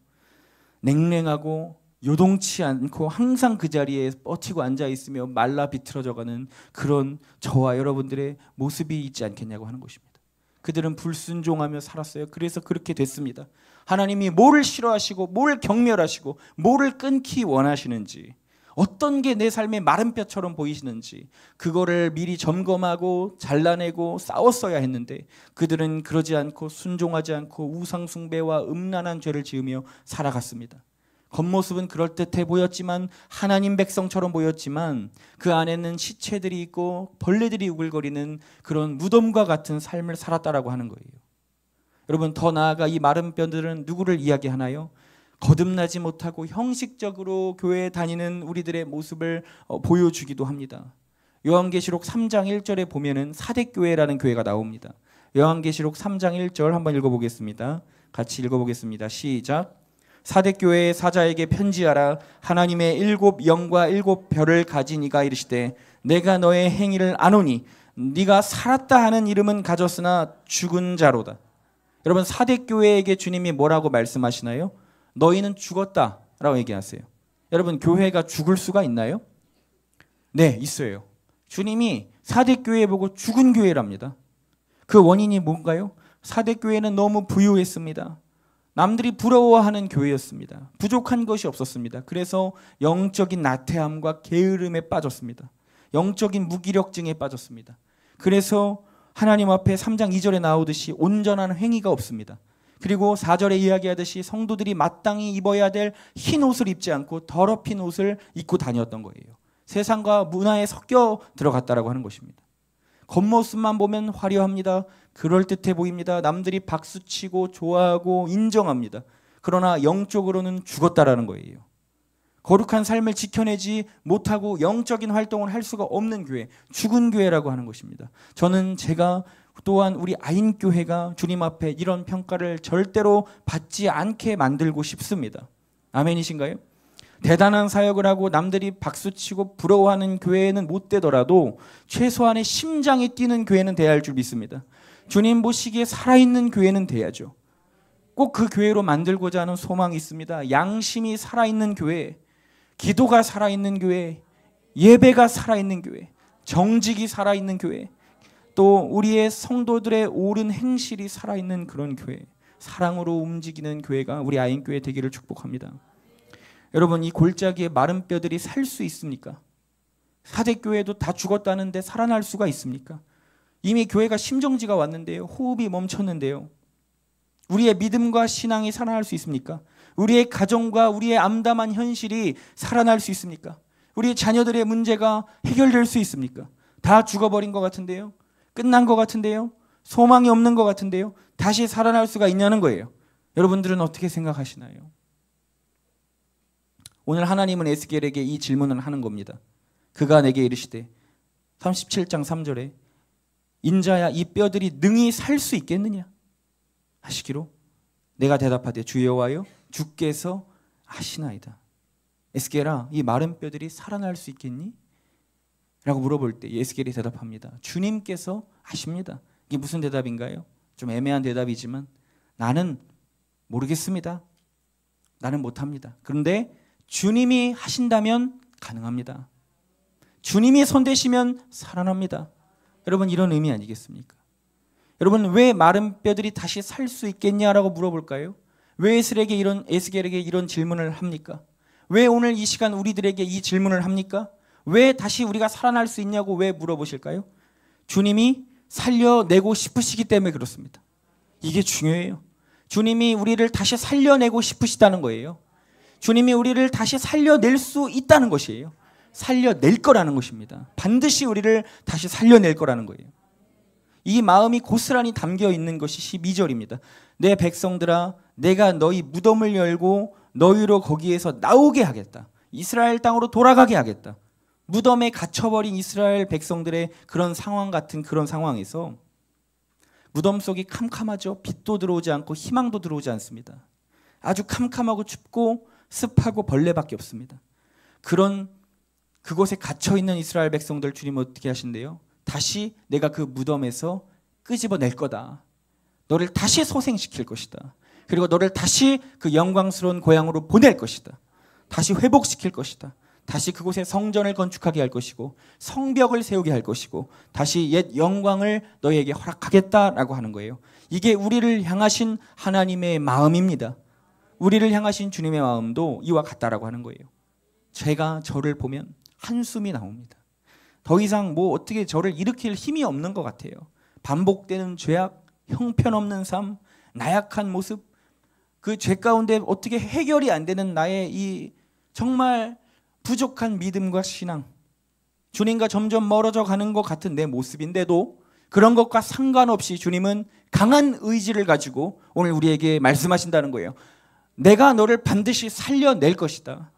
냉랭하고 요동치 않고 항상 그 자리에 버티고 앉아있으며 말라 비틀어져가는 그런 저와 여러분들의 모습이 있지 않겠냐고 하는 것입니다. 그들은 불순종하며 살았어요. 그래서 그렇게 됐습니다. 하나님이 뭐를 싫어하시고 뭘 경멸하시고 뭐를 끊기 원하시는지, 어떤 게 내 삶의 마른 뼈처럼 보이시는지 그거를 미리 점검하고 잘라내고 싸웠어야 했는데 그들은 그러지 않고 순종하지 않고 우상 숭배와 음란한 죄를 지으며 살아갔습니다. 겉모습은 그럴듯해 보였지만, 하나님 백성처럼 보였지만 그 안에는 시체들이 있고 벌레들이 우글거리는 그런 무덤과 같은 삶을 살았다라고 하는 거예요. 여러분, 더 나아가 이 마른 뼈들은 누구를 이야기하나요? 거듭나지 못하고 형식적으로 교회에 다니는 우리들의 모습을 보여주기도 합니다. 요한계시록 삼 장 일 절에 보면은 사대교회라는 교회가 나옵니다. 요한계시록 삼 장 일 절 한번 읽어보겠습니다. 같이 읽어보겠습니다. 시작. 사대교회의 사자에게 편지하라. 하나님의 일곱 영과 일곱 별을 가진 이가 이르시되 내가 너의 행위를 아노니 네가 살았다 하는 이름은 가졌으나 죽은 자로다. 여러분, 사대교회에게 주님이 뭐라고 말씀하시나요? 너희는 죽었다 라고 얘기하세요. 여러분, 교회가 죽을 수가 있나요? 네, 있어요. 주님이 사대교회 보고 죽은 교회랍니다. 그 원인이 뭔가요? 사대교회는 너무 부유했습니다. 남들이 부러워하는 교회였습니다. 부족한 것이 없었습니다. 그래서 영적인 나태함과 게으름에 빠졌습니다. 영적인 무기력증에 빠졌습니다. 그래서 하나님 앞에 삼 장 이 절에 나오듯이 온전한 행위가 없습니다. 그리고 사 절에 이야기하듯이 성도들이 마땅히 입어야 될 흰 옷을 입지 않고 더럽힌 옷을 입고 다녔던 거예요. 세상과 문화에 섞여 들어갔다라고 하는 것입니다. 겉모습만 보면 화려합니다. 그럴듯해 보입니다. 남들이 박수치고 좋아하고 인정합니다. 그러나 영적으로는 죽었다라는 거예요. 거룩한 삶을 지켜내지 못하고 영적인 활동을 할 수가 없는 교회, 죽은 교회라고 하는 것입니다. 저는 제가 또한 우리 아인교회가 주님 앞에 이런 평가를 절대로 받지 않게 만들고 싶습니다. 아멘이신가요? 대단한 사역을 하고 남들이 박수치고 부러워하는 교회는 못 되더라도 최소한의 심장이 뛰는 교회는 돼야 할 줄 믿습니다. 주님 보시기에 살아있는 교회는 돼야죠. 꼭 그 교회로 만들고자 하는 소망이 있습니다. 양심이 살아있는 교회, 기도가 살아있는 교회, 예배가 살아있는 교회, 정직이 살아있는 교회, 또 우리의 성도들의 옳은 행실이 살아있는 그런 교회, 사랑으로 움직이는 교회가 우리 아인교회 되기를 축복합니다. 여러분, 이 골짜기에 마른 뼈들이 살 수 있습니까? 사대교회도 다 죽었다는데 살아날 수가 있습니까? 이미 교회가 심정지가 왔는데요. 호흡이 멈췄는데요. 우리의 믿음과 신앙이 살아날 수 있습니까? 우리의 가정과 우리의 암담한 현실이 살아날 수 있습니까? 우리의 자녀들의 문제가 해결될 수 있습니까? 다 죽어버린 것 같은데요. 끝난 것 같은데요. 소망이 없는 것 같은데요. 다시 살아날 수가 있냐는 거예요. 여러분들은 어떻게 생각하시나요? 오늘 하나님은 에스겔에게 이 질문을 하는 겁니다. 그가 내게 이르시되 삼십칠 장 삼 절에 인자야 이 뼈들이 능히 살 수 있겠느냐 하시기로 내가 대답하되 주 여호와여 주께서 아시나이다. 에스겔아 이 마른 뼈들이 살아날 수 있겠니? 라고 물어볼 때 에스겔이 대답합니다. 주님께서 아십니다. 이게 무슨 대답인가요? 좀 애매한 대답이지만 나는 모르겠습니다. 나는 못합니다. 그런데 주님이 하신다면 가능합니다. 주님이 손대시면 살아납니다. 여러분 이런 의미 아니겠습니까? 여러분 왜 마른 뼈들이 다시 살 수 있겠냐라고 물어볼까요? 왜 에스겔에게 이런, 에스겔에게 이런 질문을 합니까? 왜 오늘 이 시간 우리들에게 이 질문을 합니까? 왜 다시 우리가 살아날 수 있냐고 왜 물어보실까요? 주님이 살려내고 싶으시기 때문에 그렇습니다. 이게 중요해요. 주님이 우리를 다시 살려내고 싶으시다는 거예요. 주님이 우리를 다시 살려낼 수 있다는 것이에요. 살려낼 거라는 것입니다. 반드시 우리를 다시 살려낼 거라는 거예요. 이 마음이 고스란히 담겨 있는 것이 십이 절입니다. 내 백성들아 내가 너희 무덤을 열고 너희로 거기에서 나오게 하겠다. 이스라엘 땅으로 돌아가게 하겠다. 무덤에 갇혀버린 이스라엘 백성들의 그런 상황 같은 그런 상황에서 무덤 속이 캄캄하죠. 빛도 들어오지 않고 희망도 들어오지 않습니다. 아주 캄캄하고 춥고 습하고 벌레밖에 없습니다. 그런 그곳에 갇혀있는 이스라엘 백성들 주님은 어떻게 하신대요? 다시 내가 그 무덤에서 끄집어낼 거다. 너를 다시 소생시킬 것이다. 그리고 너를 다시 그 영광스러운 고향으로 보낼 것이다. 다시 회복시킬 것이다. 다시 그곳에 성전을 건축하게 할 것이고 성벽을 세우게 할 것이고 다시 옛 영광을 너희에게 허락하겠다라고 하는 거예요. 이게 우리를 향하신 하나님의 마음입니다. 우리를 향하신 주님의 마음도 이와 같다라고 하는 거예요. 제가 저를 보면 한숨이 나옵니다. 더 이상 뭐 어떻게 저를 일으킬 힘이 없는 것 같아요. 반복되는 죄악, 형편없는 삶, 나약한 모습, 그 죄 가운데 어떻게 해결이 안 되는 나의 이 정말 부족한 믿음과 신앙, 주님과 점점 멀어져 가는 것 같은 내 모습인데도 그런 것과 상관없이 주님은 강한 의지를 가지고 오늘 우리에게 말씀하신다는 거예요. 내가 너를 반드시 살려낼 것이다.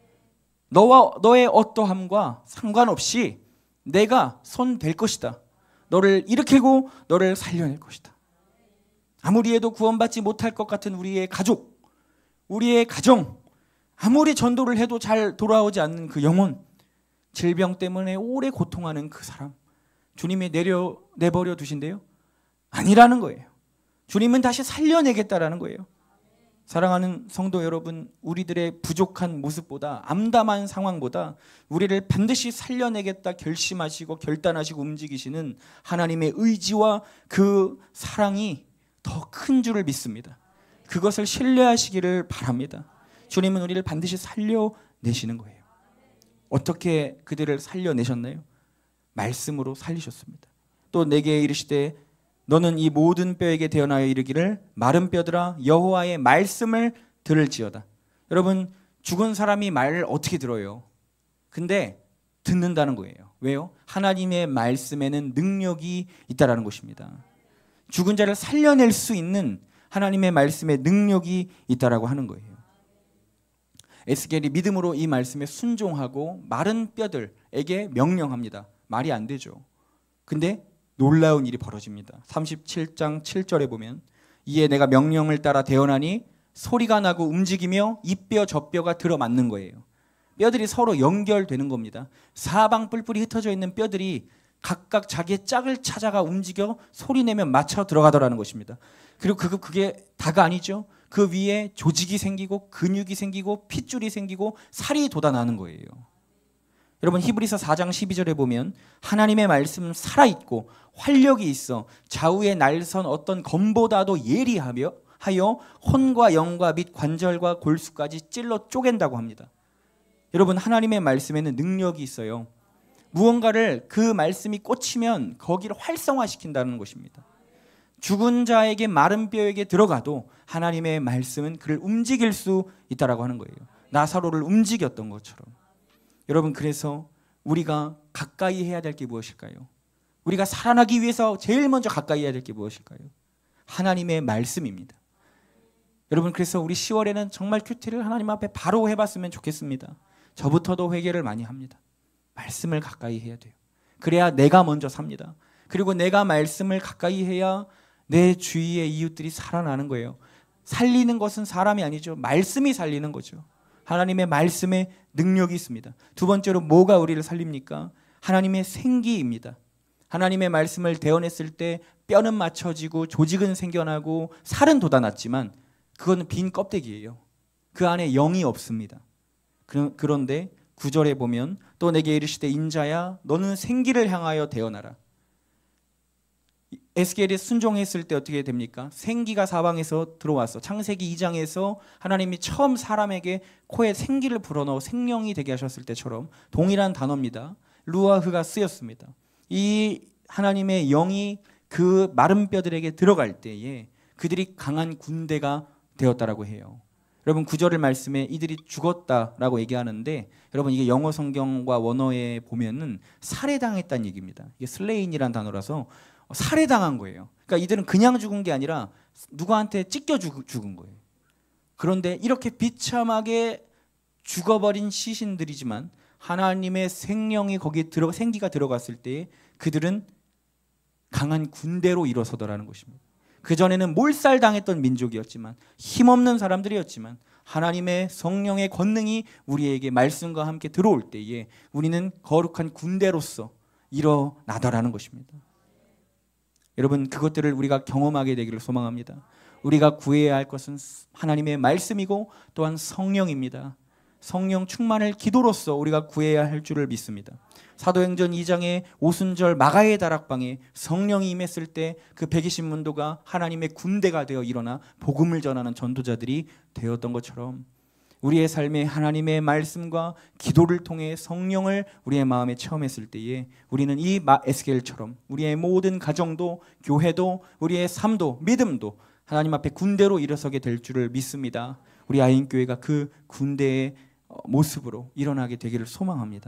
너와 너의 어떠함과 상관없이 내가 손 댈 것이다. 너를 일으키고 너를 살려낼 것이다. 아무리 해도 구원받지 못할 것 같은 우리의 가족, 우리의 가정, 아무리 전도를 해도 잘 돌아오지 않는 그 영혼, 질병 때문에 오래 고통하는 그 사람, 주님이 내려, 내버려 두신대요? 아니라는 거예요. 주님은 다시 살려내겠다라는 거예요. 사랑하는 성도 여러분, 우리들의 부족한 모습보다, 암담한 상황보다 우리를 반드시 살려내겠다 결심하시고 결단하시고 움직이시는 하나님의 의지와 그 사랑이 더 큰 줄을 믿습니다. 그것을 신뢰하시기를 바랍니다. 주님은 우리를 반드시 살려내시는 거예요. 어떻게 그들을 살려내셨나요? 말씀으로 살리셨습니다. 또 내게 이르시되 너는 이 모든 뼈에게 대언하여 이르기를 마른 뼈들아 여호와의 말씀을 들을지어다. 여러분 죽은 사람이 말을 어떻게 들어요? 근데 듣는다는 거예요. 왜요? 하나님의 말씀에는 능력이 있다라는 것입니다. 죽은 자를 살려낼 수 있는 하나님의 말씀에 능력이 있다라고 하는 거예요. 에스겔이 믿음으로 이 말씀에 순종하고 마른 뼈들에게 명령합니다. 말이 안 되죠. 근데 놀라운 일이 벌어집니다. 삼십칠 장 칠 절에 보면 이에 내가 명령을 따라 대언하니 소리가 나고 움직이며 이 뼈 저 뼈가 들어맞는 거예요. 뼈들이 서로 연결되는 겁니다. 사방 뿔뿔이 흩어져 있는 뼈들이 각각 자기의 짝을 찾아가 움직여 소리내며 맞춰 들어가더라는 것입니다. 그리고 그, 그게 다가 아니죠. 그 위에 조직이 생기고 근육이 생기고 핏줄이 생기고 살이 돋아나는 거예요. 여러분 히브리서 사 장 십이 절에 보면 하나님의 말씀은 살아있고 활력이 있어 좌우에 날선 어떤 검보다도 예리하며 하여 혼과 영과 및 관절과 골수까지 찔러 쪼갠다고 합니다. 여러분 하나님의 말씀에는 능력이 있어요. 무언가를 그 말씀이 꽂히면 거기를 활성화시킨다는 것입니다. 죽은 자에게 마른 뼈에게 들어가도 하나님의 말씀은 그를 움직일 수 있다라고 하는 거예요. 나사로를 움직였던 것처럼. 여러분, 그래서 우리가 가까이 해야 될 게 무엇일까요? 우리가 살아나기 위해서 제일 먼저 가까이 해야 될 게 무엇일까요? 하나님의 말씀입니다. 여러분, 그래서 우리 시월에는 정말 큐티를 하나님 앞에 바로 해봤으면 좋겠습니다. 저부터도 회개를 많이 합니다. 말씀을 가까이 해야 돼요. 그래야 내가 먼저 삽니다. 그리고 내가 말씀을 가까이 해야 내 주위의 이웃들이 살아나는 거예요. 살리는 것은 사람이 아니죠. 말씀이 살리는 거죠. 하나님의 말씀에 능력이 있습니다. 두 번째로 뭐가 우리를 살립니까? 하나님의 생기입니다. 하나님의 말씀을 대언했을 때 뼈는 맞춰지고 조직은 생겨나고 살은 돋아났지만 그건 빈 껍데기예요. 그 안에 영이 없습니다. 그런데 구 절에 보면 또 내게 이르시되 인자야 너는 생기를 향하여 대언하라. 에스겔이 순종했을 때 어떻게 됩니까? 생기가 사방에서 들어왔어. 창세기 이 장에서 하나님이 처음 사람에게 코에 생기를 불어넣어 생명이 되게 하셨을 때처럼 동일한 단어입니다. 루아흐가 쓰였습니다. 이 하나님의 영이 그 마른 뼈들에게 들어갈 때에 그들이 강한 군대가 되었다라고 해요. 여러분, 구 절의 말씀에 이들이 죽었다라고 얘기하는데 여러분, 이게 영어 성경과 원어에 보면은 살해당했다는 얘기입니다. 이게 슬레인이란 단어라서 살해당한 거예요. 그러니까 이들은 그냥 죽은 게 아니라 누구한테 찢겨 죽은 거예요. 그런데 이렇게 비참하게 죽어버린 시신들이지만 하나님의 생명이 거기에 들어 생기가 들어갔을 때 그들은 강한 군대로 일어서더라는 것입니다. 그전에는 몰살당했던 민족이었지만 힘없는 사람들이었지만 하나님의 성령의 권능이 우리에게 말씀과 함께 들어올 때에 우리는 거룩한 군대로서 일어나더라는 것입니다. 여러분, 그것들을 우리가 경험하게 되기를 소망합니다. 우리가 구해야 할 것은 하나님의 말씀이고 또한 성령입니다. 성령 충만을 기도로서 우리가 구해야 할 줄을 믿습니다. 사도행전 이 장의 오순절 마가의 다락방에 성령이 임했을 때 그 백이십 문도가 하나님의 군대가 되어 일어나 복음을 전하는 전도자들이 되었던 것처럼 우리의 삶에 하나님의 말씀과 기도를 통해 성령을 우리의 마음에 체험했을 때에 우리는 이 에스겔처럼 우리의 모든 가정도 교회도 우리의 삶도 믿음도 하나님 앞에 군대로 일어서게 될 줄을 믿습니다. 우리 아인교회가 그 군대의 모습으로 일어나게 되기를 소망합니다.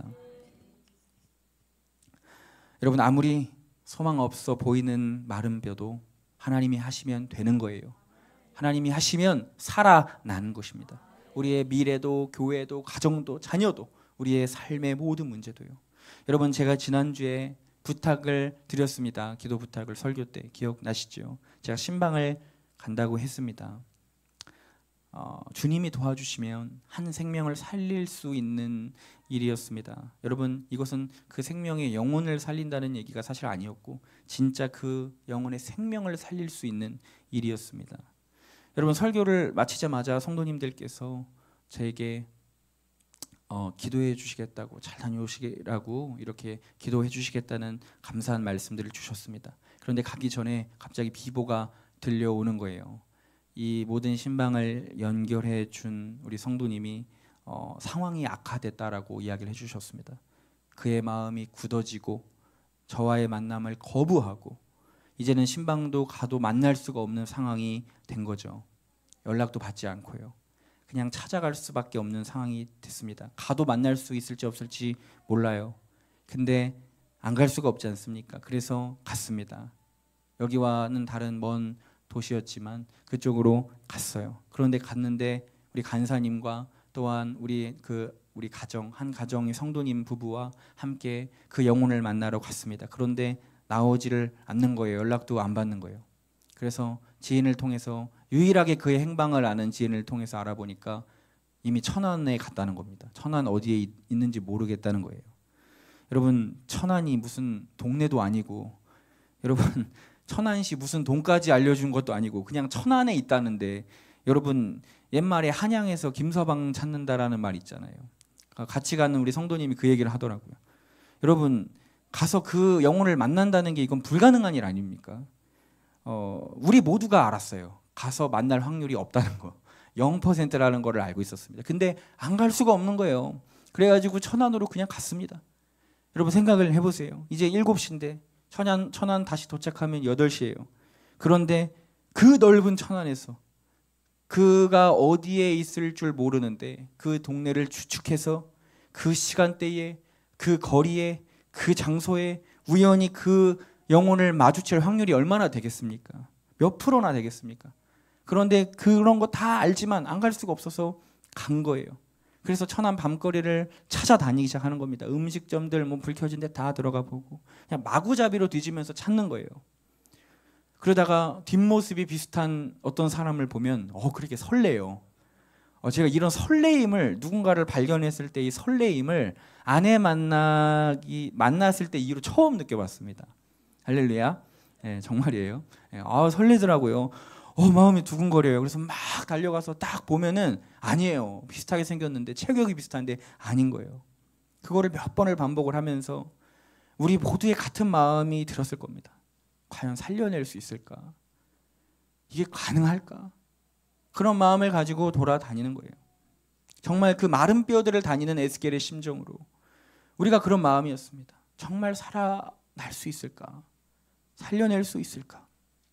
여러분, 아무리 소망 없어 보이는 마른 뼈도 하나님이 하시면 되는 거예요. 하나님이 하시면 살아나는 것입니다. 우리의 미래도 교회도 가정도 자녀도 우리의 삶의 모든 문제도요. 여러분, 제가 지난주에 부탁을 드렸습니다. 기도 부탁을 설교 때 기억나시죠? 제가 신방을 간다고 했습니다. 어, 주님이 도와주시면 한 생명을 살릴 수 있는 일이었습니다. 여러분, 이것은 그 생명의 영혼을 살린다는 얘기가 사실 아니었고 진짜 그 영혼의 생명을 살릴 수 있는 일이었습니다. 여러분, 설교를 마치자마자 성도님들께서 저에게 어, 기도해 주시겠다고, 잘 다녀오시라고 이렇게 기도해 주시겠다는 감사한 말씀들을 주셨습니다. 그런데 가기 전에 갑자기 비보가 들려오는 거예요. 이 모든 신방을 연결해 준 우리 성도님이 어, 상황이 악화됐다라고 이야기를 해주셨습니다. 그의 마음이 굳어지고 저와의 만남을 거부하고 이제는 신방도 가도 만날 수가 없는 상황이 된 거죠. 연락도 받지 않고요. 그냥 찾아갈 수밖에 없는 상황이 됐습니다. 가도 만날 수 있을지 없을지 몰라요. 근데 안 갈 수가 없지 않습니까? 그래서 갔습니다. 여기와는 다른 먼 도시였지만 그쪽으로 갔어요. 그런데 갔는데 우리 간사님과 또한 우리 그 우리 가정 한 가정의 성도님 부부와 함께 그 영혼을 만나러 갔습니다. 그런데 나오지를 않는 거예요. 연락도 안 받는 거예요. 그래서 지인을 통해서 유일하게 그의 행방을 아는 지인을 통해서 알아보니까 이미 천안에 갔다는 겁니다. 천안 어디에 있는지 모르겠다는 거예요. 여러분, 천안이 무슨 동네도 아니고 여러분 천안시 무슨 돈까지 알려준 것도 아니고 그냥 천안에 있다는데 여러분 옛말에 한양에서 김서방 찾는다라는 말 있잖아요. 같이 가는 우리 성도님이 그 얘기를 하더라고요. 여러분 가서 그 영혼을 만난다는 게 이건 불가능한 일 아닙니까? 어, 우리 모두가 알았어요. 가서 만날 확률이 없다는 거. 영 퍼센트라는 거를 알고 있었습니다. 근데 안 갈 수가 없는 거예요. 그래가지고 천안으로 그냥 갔습니다. 여러분 생각을 해보세요. 이제 일곱 시인데 천안, 천안 다시 도착하면 여덟 시예요. 그런데 그 넓은 천안에서 그가 어디에 있을 줄 모르는데 그 동네를 추측해서 그 시간대에 그 거리에 그 장소에 우연히 그 영혼을 마주칠 확률이 얼마나 되겠습니까? 몇 프로나 되겠습니까? 그런데 그런 거 다 알지만 안 갈 수가 없어서 간 거예요. 그래서 천안 밤거리를 찾아다니기 시작하는 겁니다. 음식점들 뭐 불 켜진 데 다 들어가 보고 그냥 마구잡이로 뒤지면서 찾는 거예요. 그러다가 뒷모습이 비슷한 어떤 사람을 보면 어 그렇게 설레요. 어, 제가 이런 설레임을 누군가를 발견했을 때 이 설레임을 아내 만나기 만났을 때 이후로 처음 느껴봤습니다. 할렐루야. 예, 정말이에요. 예, 아 설레더라고요. 어 마음이 두근거려요. 그래서 막 달려가서 딱 보면은 아니에요. 비슷하게 생겼는데 체격이 비슷한데 아닌 거예요. 그거를 몇 번을 반복을 하면서 우리 모두의 같은 마음이 들었을 겁니다. 과연 살려낼 수 있을까? 이게 가능할까? 그런 마음을 가지고 돌아다니는 거예요. 정말 그 마른 뼈들을 다니는 에스겔의 심정으로 우리가 그런 마음이었습니다. 정말 살아날 수 있을까? 살려낼 수 있을까?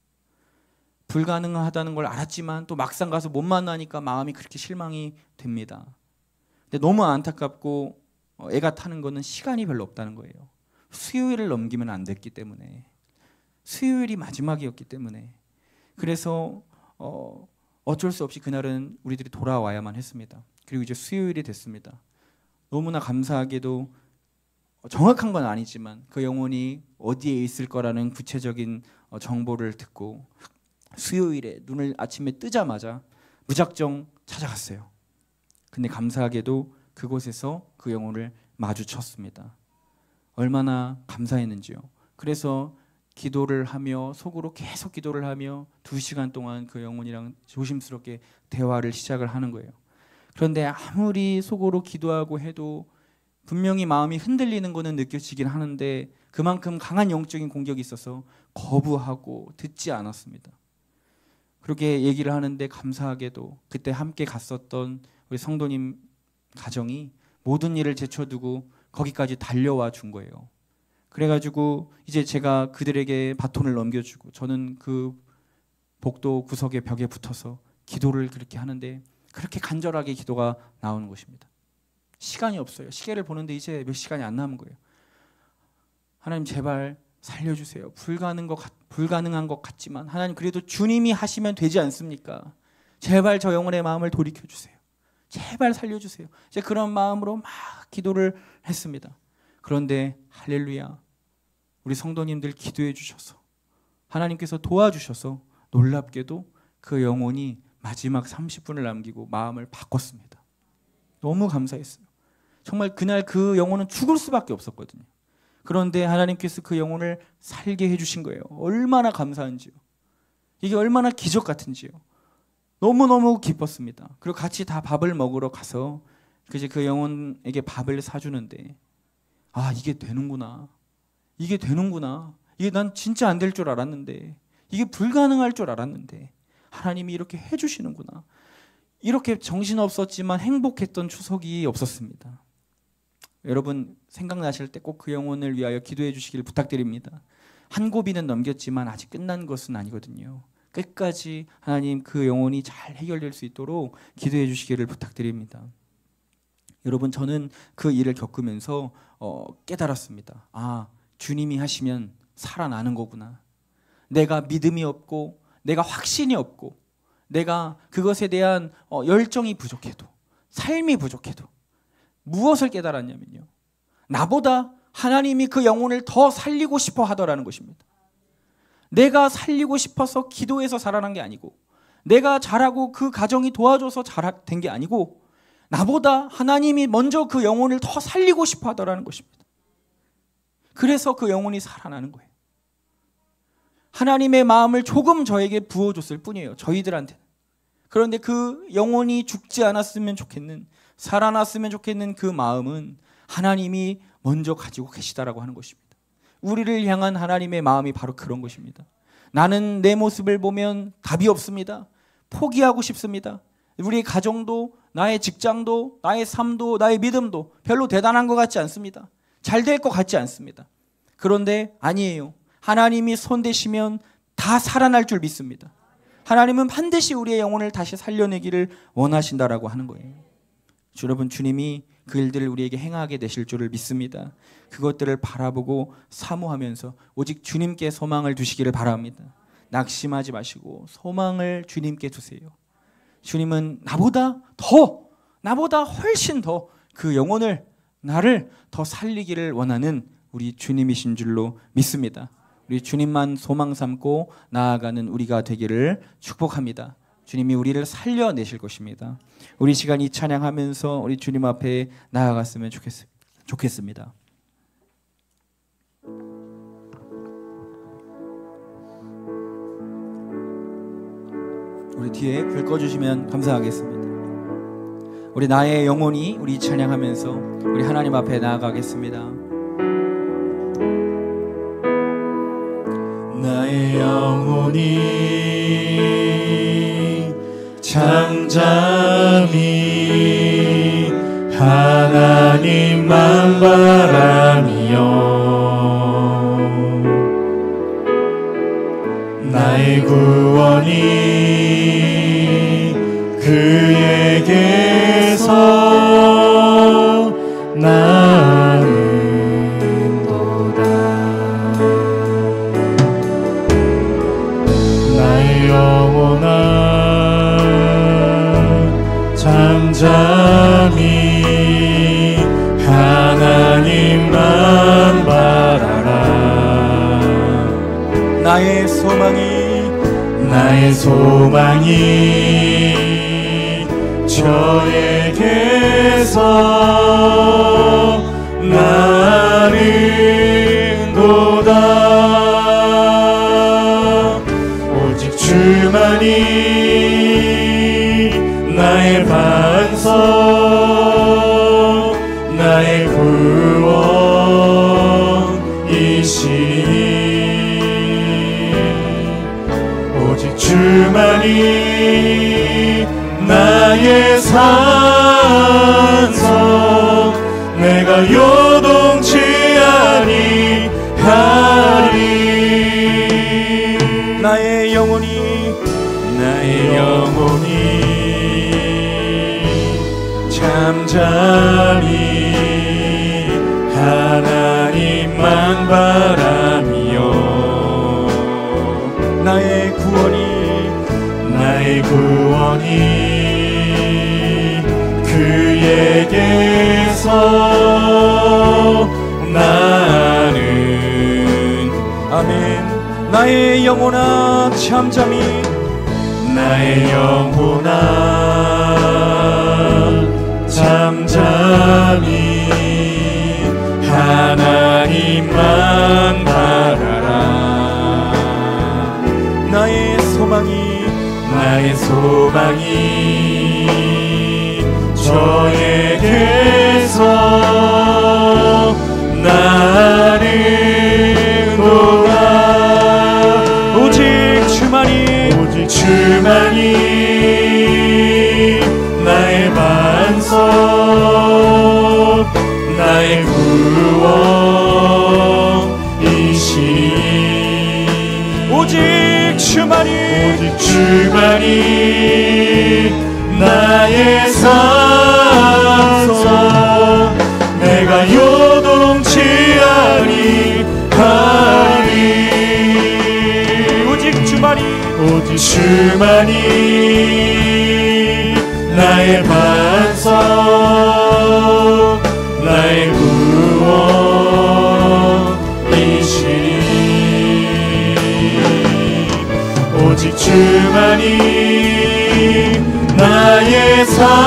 불가능하다는 걸 알았지만 또 막상 가서 못 만나니까 마음이 그렇게 실망이 됩니다. 근데 너무 안타깝고 애가 타는 거는 시간이 별로 없다는 거예요. 수요일을 넘기면 안 됐기 때문에, 수요일이 마지막이었기 때문에. 그래서 어, 어쩔 수 없이 그날은 우리들이 돌아와야만 했습니다. 그리고 이제 수요일이 됐습니다. 너무나 감사하게도 정확한 건 아니지만 그 영혼이 어디에 있을 거라는 구체적인 정보를 듣고 수요일에 눈을 아침에 뜨자마자 무작정 찾아갔어요. 근데 감사하게도 그곳에서 그 영혼을 마주쳤습니다. 얼마나 감사했는지요. 그래서 기도를 하며 속으로 계속 기도를 하며 두 시간 동안 그 영혼이랑 조심스럽게 대화를 시작을 하는 거예요. 그런데 아무리 속으로 기도하고 해도 분명히 마음이 흔들리는 거는 느껴지긴 하는데 그만큼 강한 영적인 공격이 있어서 거부하고 듣지 않았습니다. 그렇게 얘기를 하는데 감사하게도 그때 함께 갔었던 우리 성도님 가정이 모든 일을 제쳐두고 거기까지 달려와 준 거예요. 그래가지고 이제 제가 그들에게 바톤을 넘겨주고 저는 그 복도 구석의 벽에 붙어서 기도를 그렇게 하는데 그렇게 간절하게 기도가 나오는 것입니다. 시간이 없어요. 시계를 보는데 이제 몇 시간이 안 남은 거예요. 하나님 제발 살려주세요. 불가능한 것, 같, 불가능한 것 같지만 하나님 그래도 주님이 하시면 되지 않습니까? 제발 저 영혼의 마음을 돌이켜주세요. 제발 살려주세요. 이제 그런 마음으로 막 기도를 했습니다. 그런데 할렐루야, 우리 성도님들 기도해 주셔서 하나님께서 도와주셔서 놀랍게도 그 영혼이 마지막 삼십 분을 남기고 마음을 바꿨습니다. 너무 감사했어요. 정말 그날 그 영혼은 죽을 수밖에 없었거든요. 그런데 하나님께서 그 영혼을 살게 해주신 거예요. 얼마나 감사한지요. 이게 얼마나 기적 같은지요. 너무너무 기뻤습니다. 그리고 같이 다 밥을 먹으러 가서 이제 그 영혼에게 밥을 사주는데 아 이게 되는구나. 이게 되는구나. 이게 난 진짜 안 될 줄 알았는데 이게 불가능할 줄 알았는데 하나님이 이렇게 해주시는구나. 이렇게 정신없었지만 행복했던 추석이 없었습니다. 여러분 생각나실 때 꼭 그 영혼을 위하여 기도해 주시길 부탁드립니다. 한 고비는 넘겼지만 아직 끝난 것은 아니거든요. 끝까지 하나님 그 영혼이 잘 해결될 수 있도록 기도해 주시기를 부탁드립니다. 여러분 저는 그 일을 겪으면서 어, 깨달았습니다. 아 주님이 하시면 살아나는 거구나. 내가 믿음이 없고 내가 확신이 없고 내가 그것에 대한 어, 열정이 부족해도 삶이 부족해도 무엇을 깨달았냐면요. 나보다 하나님이 그 영혼을 더 살리고 싶어 하더라는 것입니다. 내가 살리고 싶어서 기도해서 살아난 게 아니고 내가 잘하고 그 가정이 도와줘서 잘 된 게 아니고 나보다 하나님이 먼저 그 영혼을 더 살리고 싶어 하더라는 것입니다. 그래서 그 영혼이 살아나는 거예요. 하나님의 마음을 조금 저에게 부어줬을 뿐이에요. 저희들한테는. 그런데 그 영혼이 죽지 않았으면 좋겠는, 살아났으면 좋겠는 그 마음은 하나님이 먼저 가지고 계시다라고 하는 것입니다. 우리를 향한 하나님의 마음이 바로 그런 것입니다. 나는 내 모습을 보면 답이 없습니다. 포기하고 싶습니다. 우리 가정도, 나의 직장도, 나의 삶도, 나의 믿음도 별로 대단한 것 같지 않습니다. 잘 될 것 같지 않습니다. 그런데 아니에요. 하나님이 손대시면 다 살아날 줄 믿습니다. 하나님은 반드시 우리의 영혼을 다시 살려내기를 원하신다라고 하는 거예요. 여러분, 주님이 그 일들을 우리에게 행하게 되실 줄을 믿습니다. 그것들을 바라보고 사모하면서 오직 주님께 소망을 두시기를 바랍니다. 낙심하지 마시고 소망을 주님께 두세요. 주님은 나보다 더, 나보다 훨씬 더 그 영혼을, 나를 더 살리기를 원하는 우리 주님이신 줄로 믿습니다. 우리 주님만 소망 삼고 나아가는 우리가 되기를 축복합니다. 주님이 우리를 살려내실 것입니다. 우리 시간 이 찬양하면서 우리 주님 앞에 나아갔으면 좋겠, 좋겠습니다. 우리 뒤에 불 꺼주시면 감사하겠습니다. 우리 나의 영혼이 우리 찬양하면서 우리 하나님 앞에 나아가겠습니다. 나의 영혼이 잠잠히 하나님만 바라며 나의 구원이 그에게서 나는도다. 나의 영혼아 잠잠히 하나님만 바라라. 나의 소망이 나의 소망이 저에게서 나는도다. 오직 주만이 나의 반석, 나의 구원이시니 오직 주만이 나의 산성, 내가 요동치 아니하리. 나의 영혼이 나의 영혼이 잠잠히 하나님만 바라며 나의 구원이 나의 구원이 그에게서 나는 아멘. 나의 영혼아 잠잠히 나의 영혼아 잠잠히 하나님만 바라라. 나의 소망이 나의 소망이 저에게서 나는도다. 오직 주만이 오직 주만이 나의 반석, 나의 구원이시니 오직 주만이 오직 주만이 나의 산성, 내가 요동치 아니하리. 오직 주만이 오직 주만이 나의 반석, 나의 구원이시니 오직 주만이 나의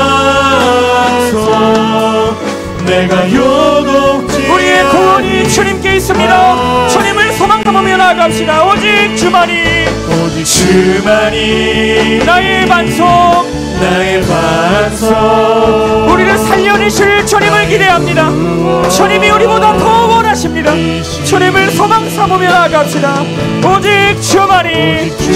산성, 내가 요동치 우리의 구원이 주님께 있습니다. 주님을 소망 삼으며 나아갑시다. 오직 주만이 오직 주만이 나의 반석, 나의 반석, 우리를 살려내실 주님을 기대합니다. 주님이 우리보다 더 원하십니다. 주님을 소망 삼으며 나아갑시다. 오직 주만이 오직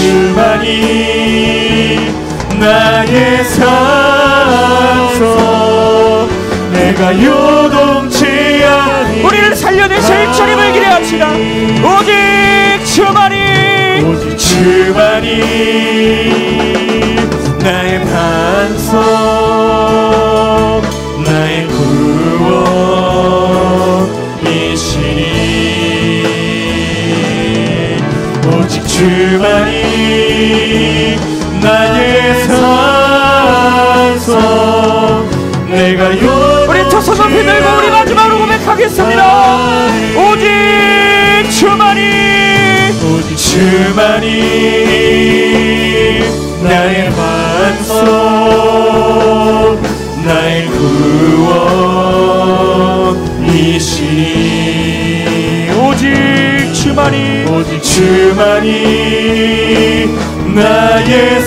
주만이 나의 산석, 내가 요동치 할렐루야. 우리를 살려내실 주님을 기대합시다. 오직 주만이 오직 주만이 나의 반석 나의 구원이시니 오직 주만이 나의 산성 내가 요 우리 두 손 높이 들고 우리 마지막으로 고백하겠습니다. 오직 주만이 오직 주만이 나의 반석 나의 구원이시니 오직 주만이 오직 주만이 나의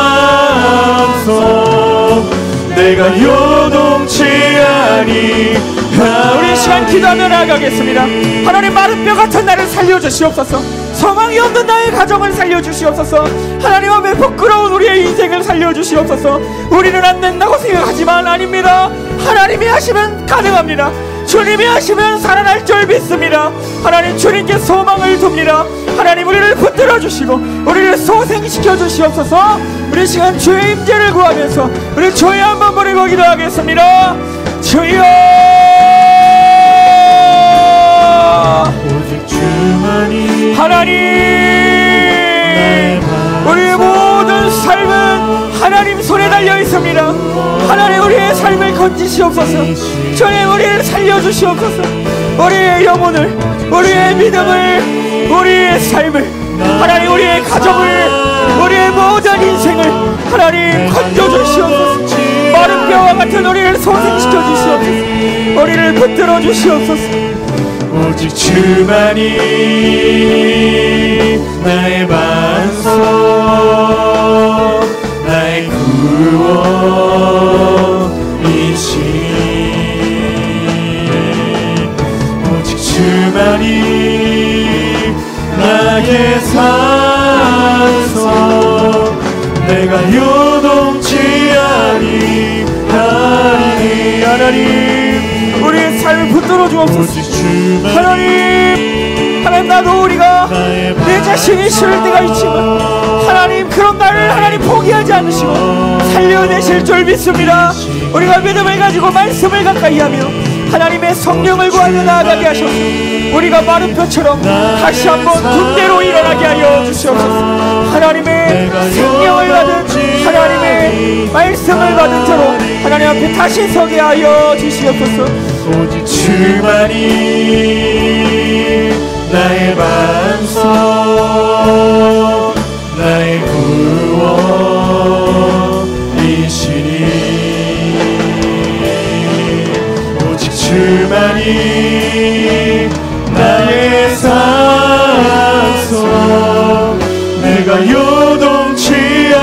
산성 내가 요동치 아니하리. 우리 시간 기도하며 나아가겠습니다. 하나님 마른 뼈 같은 나를 살려주시옵소서. 소망이 없는 나의 가정을 살려주시옵소서. 하나님 앞에 부끄러운 우리의 인생을 살려주시옵소서. 우리는 안 된다고 생각하지만 아닙니다. 하나님이 하시면 가능합니다. 주님이 하시면 살아날 줄 믿습니다. 하나님 주님께 소망을 둡니다. 하나님 우리를 붙들어 주시고 우리를 소생시켜 주시옵소서. 우리 시간 주의 임재를 구하면서 우리 주의 한번 부르고 기도하겠습니다. 주여 오직 주만이 하나님 우리의 모든 삶은 하나님 손에 달려 있습니다. 하나님 우리의 삶을 건지시옵소서. 주님 우리를 살려주시옵소서. 우리의 영혼을 우리의 믿음을 우리의 삶을 하나님 우리의 가정을 우리의 모든 인생을 하나님 건져주시옵소서. 마른 뼈와 같은 우리를 소생시켜 주시옵소서. 우리를 붙들어 주시옵소서. 오직 주만이 나의 반석 나의 구원이시니 오직 주만이 나의 산성 내가 요동치 아니하리니. 하나님 우리의 삶을 붙들어 주옵소서. 하나님 하나님 나도 우리가 내 자신이 싫을 때가 있지만 하나님 그런 나를 하나님 포기하지 않으시고 살려내실 줄 믿습니다. 우리가 믿음을 가지고 말씀을 가까이 하며 하나님의 성령을 구하며 나아가게 하셔서 우리가 마른 뼈처럼 다시 한번 군대로 일어나게 하여 주시옵소서. 하나님의 생명을 받은 하나님의 말씀을 받은 자로 하나님 앞에 다시 서게 하여 주시옵소서. 오직 주만이 나의 반석 나의 구원이시니 오직 주만이 나의 산성 내가 요동치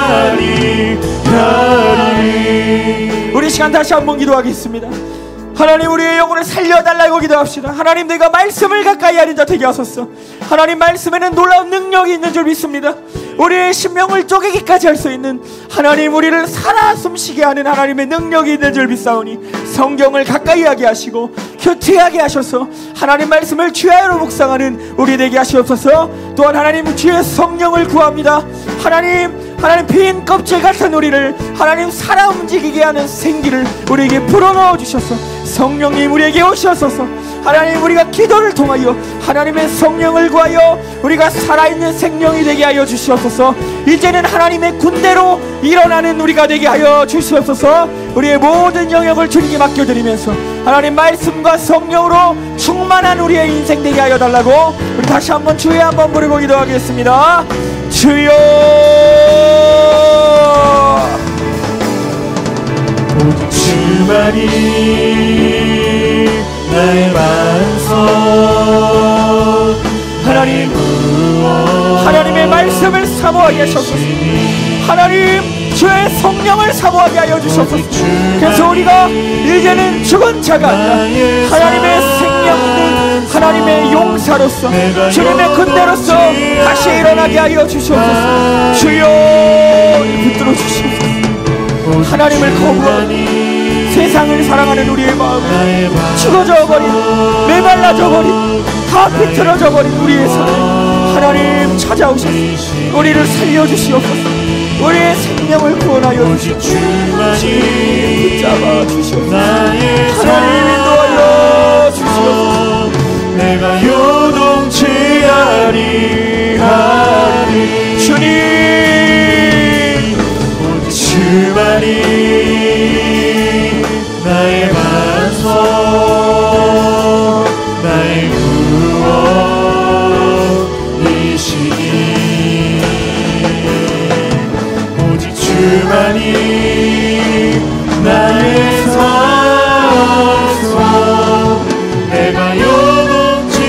아니하리니. 우리 시간 다시 한번 기도하겠습니다. 하나님 우리의 영혼을 살려달라고 기도합시다. 하나님 내가 말씀을 가까이 하는 자 되게 하소서. 하나님 말씀에는 놀라운 능력이 있는 줄 믿습니다. 우리의 심령을 쪼개기까지 할 수 있는 하나님 우리를 살아 숨쉬게 하는 하나님의 능력이 있는 줄 믿사오니 성경을 가까이 하게 하시고 교체하게 하셔서 하나님 말씀을 주야로 묵상하는 우리 되게 하시옵소서. 또한 하나님 주의 성령을 구합니다. 하나님 하나님 빈 껍질 같은 우리를 하나님 살아 움직이게 하는 생기를 우리에게 불어넣어 주셔서 성령님 우리에게 오셔서서 하나님 우리가 기도를 통하여 하나님의 성령을 구하여 우리가 살아있는 생명이 되게 하여 주시옵소서. 이제는 하나님의 군대로 일어나는 우리가 되게 하여 주시옵소서. 우리의 모든 영역을 주님께 맡겨드리면서 하나님 말씀과 성령으로 충만한 우리의 인생 되게 하여 달라고 우리 다시 한번 주여 한번 부르고 기도하겠습니다. 주여 오직 주만이 나의 반석 하나님 하나님의 말씀을 사모하게 하셔서 하나님 주의 성령을 사모하게 하여 주셔서 그래서 우리가 이제는 죽은 자가 아니라 하나님의 생명 있는 하나님의 용사로서 주님의 군대로서 다시 일어나게 하여 주시옵소서. 주여 붙들어 주시옵소서. 하나님을 거부하고 세상을 사랑하는 우리의 마음에 죽어져 버린, 메말라져 버린, 다 비틀어져 버린 우리의 삶 하나님 찾아오셔서 우리를 살려주시옵소서. 우리의 생명을 구원하여 주시옵소서. 주님 붙잡아 주시옵소서. 하나님 인도하여 주시옵소서. 내가 요동치 아니하리. 주님 오직 주만이 나의 반석, 나의 구원이시니. 오직 주만이 나의 산소, 내가 요동치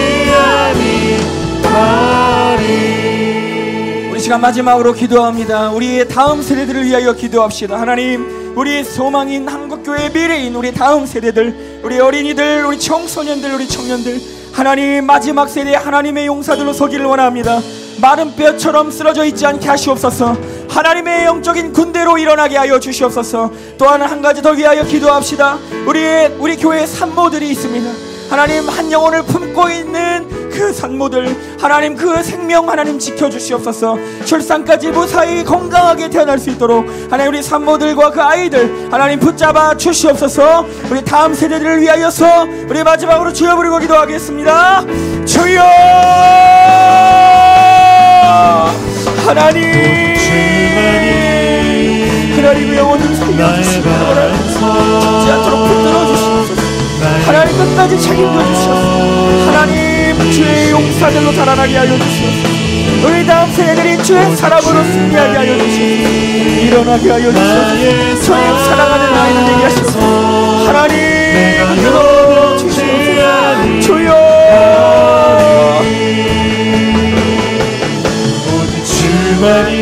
아니하리. 우리 시간 마지막으로 기도합니다. 우리의 다음 세대들을 위하여 기도합시다. 하나님, 우리 소망인 한국교회의 미래인 우리 다음 세대들, 우리 어린이들, 우리 청소년들, 우리 청년들, 하나님 마지막 세대 하나님의 용사들로 서기를 원합니다. 마른 뼈처럼 쓰러져 있지 않게 하시옵소서. 하나님의 영적인 군대로 일어나게 하여 주시옵소서. 또한 한 가지 더 위하여 기도합시다. 우리의 우리 교회의 산모들이 있습니다. 하나님, 한 영혼을 품고 있는 그 산모들, 하나님 그 생명 하나님 지켜주시옵소서. 출산까지 무사히 건강하게 태어날 수 있도록 하나님 우리 산모들과 그 아이들 하나님 붙잡아 주시옵소서. 우리 다음 세대들을 위하여서 우리 마지막으로 주여 부르고 기도하겠습니다. 주여 하나님, 하나님의 영혼을 살려주시고 죽지 않도록 붙들어 주시옵소서. 하나님 끝까지 책임져 주시옵소서. 하나님 주의 용사들로 자라나게 하여 주시옵소서. 우리 다음 세대들이 주의 사랑으로 승리하게 하여 주시옵소서. 일어나게 하여 주시옵소서. 주님 사랑하는 아이를 되게 하시옵소서. 하나님 믿어 주시옵소서. 주여 오직 주만이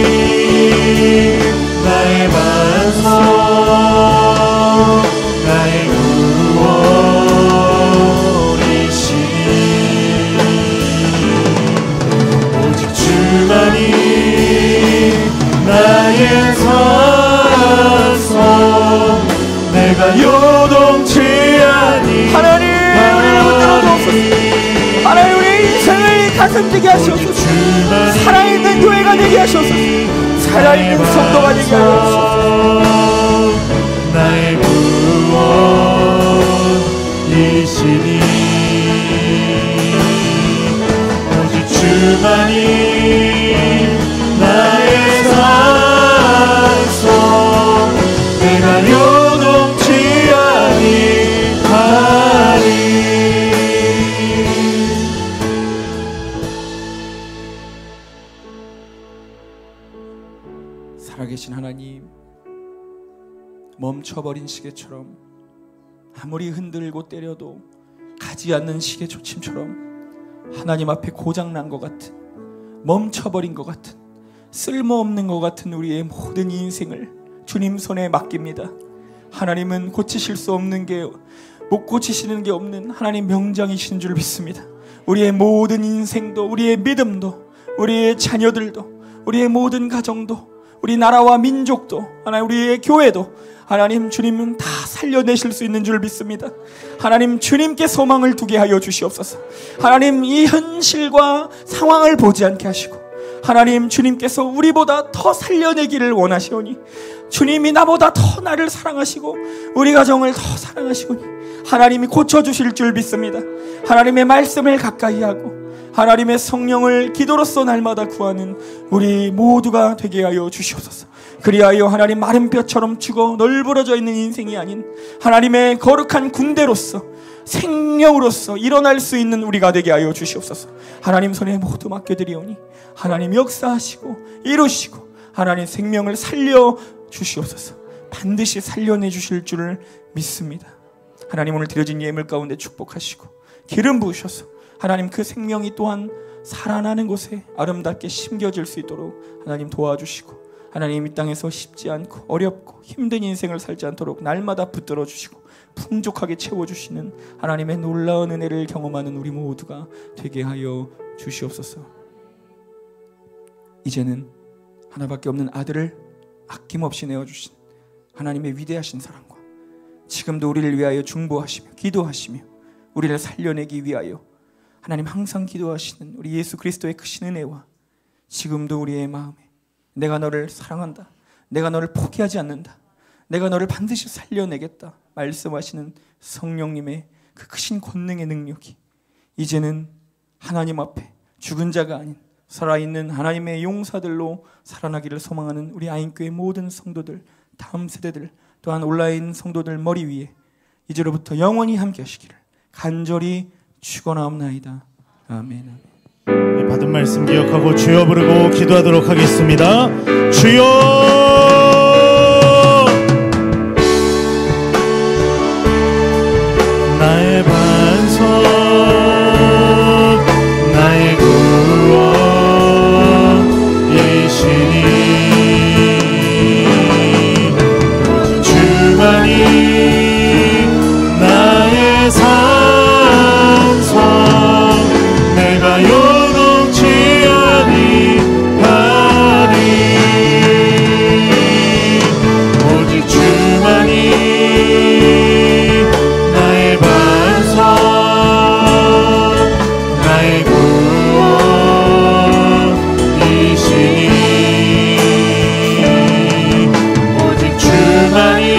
나의 반석, 나의 구원이시니. 오직 주만이 나의 산소, 내가 요동치 아니. 하나님 우리를 붙들어 주옵소서. 하나님 우리의 인생을 가슴 뛰게 하시옵소서. 살아있는 교회가 되게 하시옵소서. 살아있는 성도가 되게 하여 주옵소서. 나의 구원이시니. 오직 주만이 나의 산소, 내가 요동치 아니하리. 살아계신 하나님, 멈춰버린 시계처럼 아무리 흔들고 때려도 가지 않는 시계 초침처럼 하나님 앞에 고장난 것 같은, 멈춰버린 것 같은, 쓸모없는 것 같은 우리의 모든 인생을 주님 손에 맡깁니다. 하나님은 고치실 수 없는 게, 못 고치시는 게 없는 하나님 명장이신 줄 믿습니다. 우리의 모든 인생도, 우리의 믿음도, 우리의 자녀들도, 우리의 모든 가정도, 우리 나라와 민족도, 하나님 우리의 교회도 하나님 주님은 다 살려내실 수 있는 줄 믿습니다. 하나님 주님께 소망을 두게 하여 주시옵소서. 하나님 이 현실과 상황을 보지 않게 하시고 하나님 주님께서 우리보다 더 살려내기를 원하시오니, 주님이 나보다 더 나를 사랑하시고 우리 가정을 더 사랑하시오니 하나님이 고쳐주실 줄 믿습니다. 하나님의 말씀을 가까이 하고 하나님의 성령을 기도로서 날마다 구하는 우리 모두가 되게 하여 주시옵소서. 그리하여 하나님 마른 뼈처럼 죽어 널브러져 있는 인생이 아닌 하나님의 거룩한 군대로서 생명으로서 일어날 수 있는 우리가 되게 하여 주시옵소서. 하나님 손에 모두 맡겨드리오니 하나님 역사하시고 이루시고 하나님 생명을 살려 주시옵소서. 반드시 살려내 주실 줄을 믿습니다. 하나님 오늘 드려진 예물 가운데 축복하시고 기름 부으셔서 하나님 그 생명이 또한 살아나는 곳에 아름답게 심겨질 수 있도록 하나님 도와주시고, 하나님 이 땅에서 쉽지 않고 어렵고 힘든 인생을 살지 않도록 날마다 붙들어 주시고 풍족하게 채워주시는 하나님의 놀라운 은혜를 경험하는 우리 모두가 되게 하여 주시옵소서. 이제는 하나밖에 없는 아들을 아낌없이 내어주신 하나님의 위대하신 사랑과 지금도 우리를 위하여 중보하시며 기도하시며 우리를 살려내기 위하여 하나님 항상 기도하시는 우리 예수 그리스도의 크신 은혜와 지금도 우리의 마음에 내가 너를 사랑한다, 내가 너를 포기하지 않는다, 내가 너를 반드시 살려내겠다 말씀하시는 성령님의 그 크신 권능의 능력이 이제는 하나님 앞에 죽은 자가 아닌 살아있는 하나님의 용사들로 살아나기를 소망하는 우리 아인교회 모든 성도들, 다음 세대들, 또한 온라인 성도들 머리 위에 이제로부터 영원히 함께 하시기를 간절히 축원하옵나이다. 아멘. 네, 받은 말씀 기억하고 주여 부르고 기도하도록 하겠습니다. 주여! 나의 반석, 나의 구원이시니 주만이 나의 산성, 내가 요동치 아니하리. 오직 주만이 나의 반석, 나의 구원이시니 오직 주만이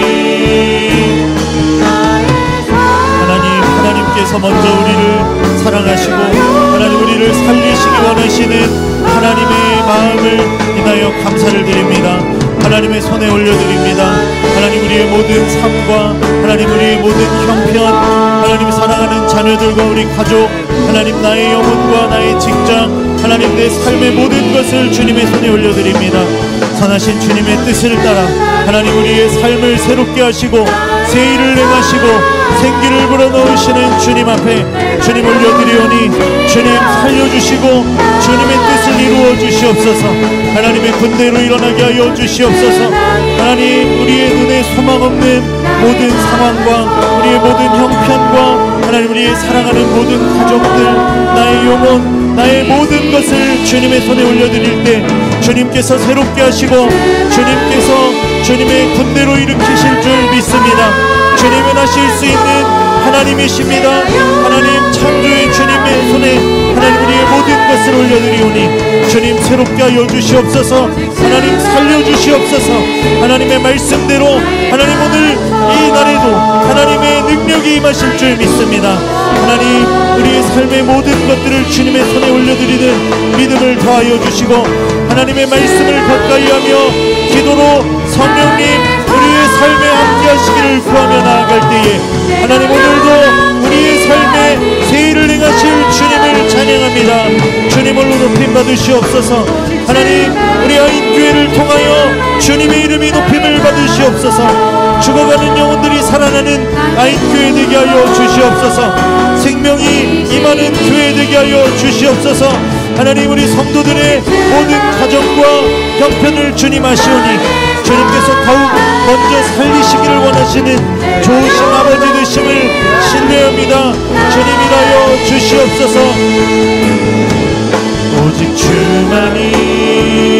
먼저 우리를 사랑하시고 하나님 우리를 살리시기 원하시는 하나님의 마음을 인하여 감사를 드립니다. 하나님의 손에 올려드립니다. 하나님 우리의 모든 삶과 하나님 우리의 모든 형편, 하나님 사랑하는 자녀들과 우리 가족, 하나님 나의 영혼과 나의 직장, 하나님 내 삶의 모든 것을 주님의 손에 올려드립니다. 선하신 주님의 뜻을 따라 하나님 우리의 삶을 새롭게 하시고 새 일을 행하시고 생기를 불어넣으시는 주님 앞에 주님 올려드리오니 주님 살려주시고 주님의 뜻을 이루어 주시옵소서. 하나님의 군대로 일어나게 하여 주시옵소서. 하나님 우리의 눈에 소망 없는 모든 상황과 우리의 모든 형편과 하나님 우리의 사랑하는 모든 가족들, 나의 영혼, 나의 모든 것을 주님의 손에 올려드릴 때 주님께서 새롭게 하시고 주님께서 주님의 군대로 일으키실 줄 믿습니다. 주님은 하실 수 있는 하나님이십니다. 하나님 창조의 주님의 손에 하나님 우리의 모든 것을 올려드리오니 주님 새롭게 하여 주시옵소서. 하나님 살려주시옵소서. 하나님의 말씀대로 하나님 오늘 이 날에도 하나님의 능력이 임하실 줄 믿습니다. 하나님 우리의 삶의 모든 것들을 주님의 손에 올려드리는 믿음을 더하여 주시고 하나님의 말씀을 가까이 하며 기도로 성령님 우리의 삶에 함께 하시기를 구하며 나아갈 때에 하나님 오늘도 우리의 삶에 새 일을 행하실 주님을 찬양합니다. 주님을 높임 받으시옵소서. 하나님 우리 아인교회를 통하여 주님의 이름이 높임을 받으시옵소서. 죽어가는 영혼들이 살아나는 아인교회 되게 하여 주시옵소서. 생명이 임하는 교회 되게 하여 주시옵소서. 하나님 우리 성도들의 모든 가정과 형편을 주님 아시오니 주님께서 더욱 먼저 살리시기를 원하시는 좋으신 아버지 되심을 신뢰합니다. 주님이라여 주시옵소서. 오직 주만이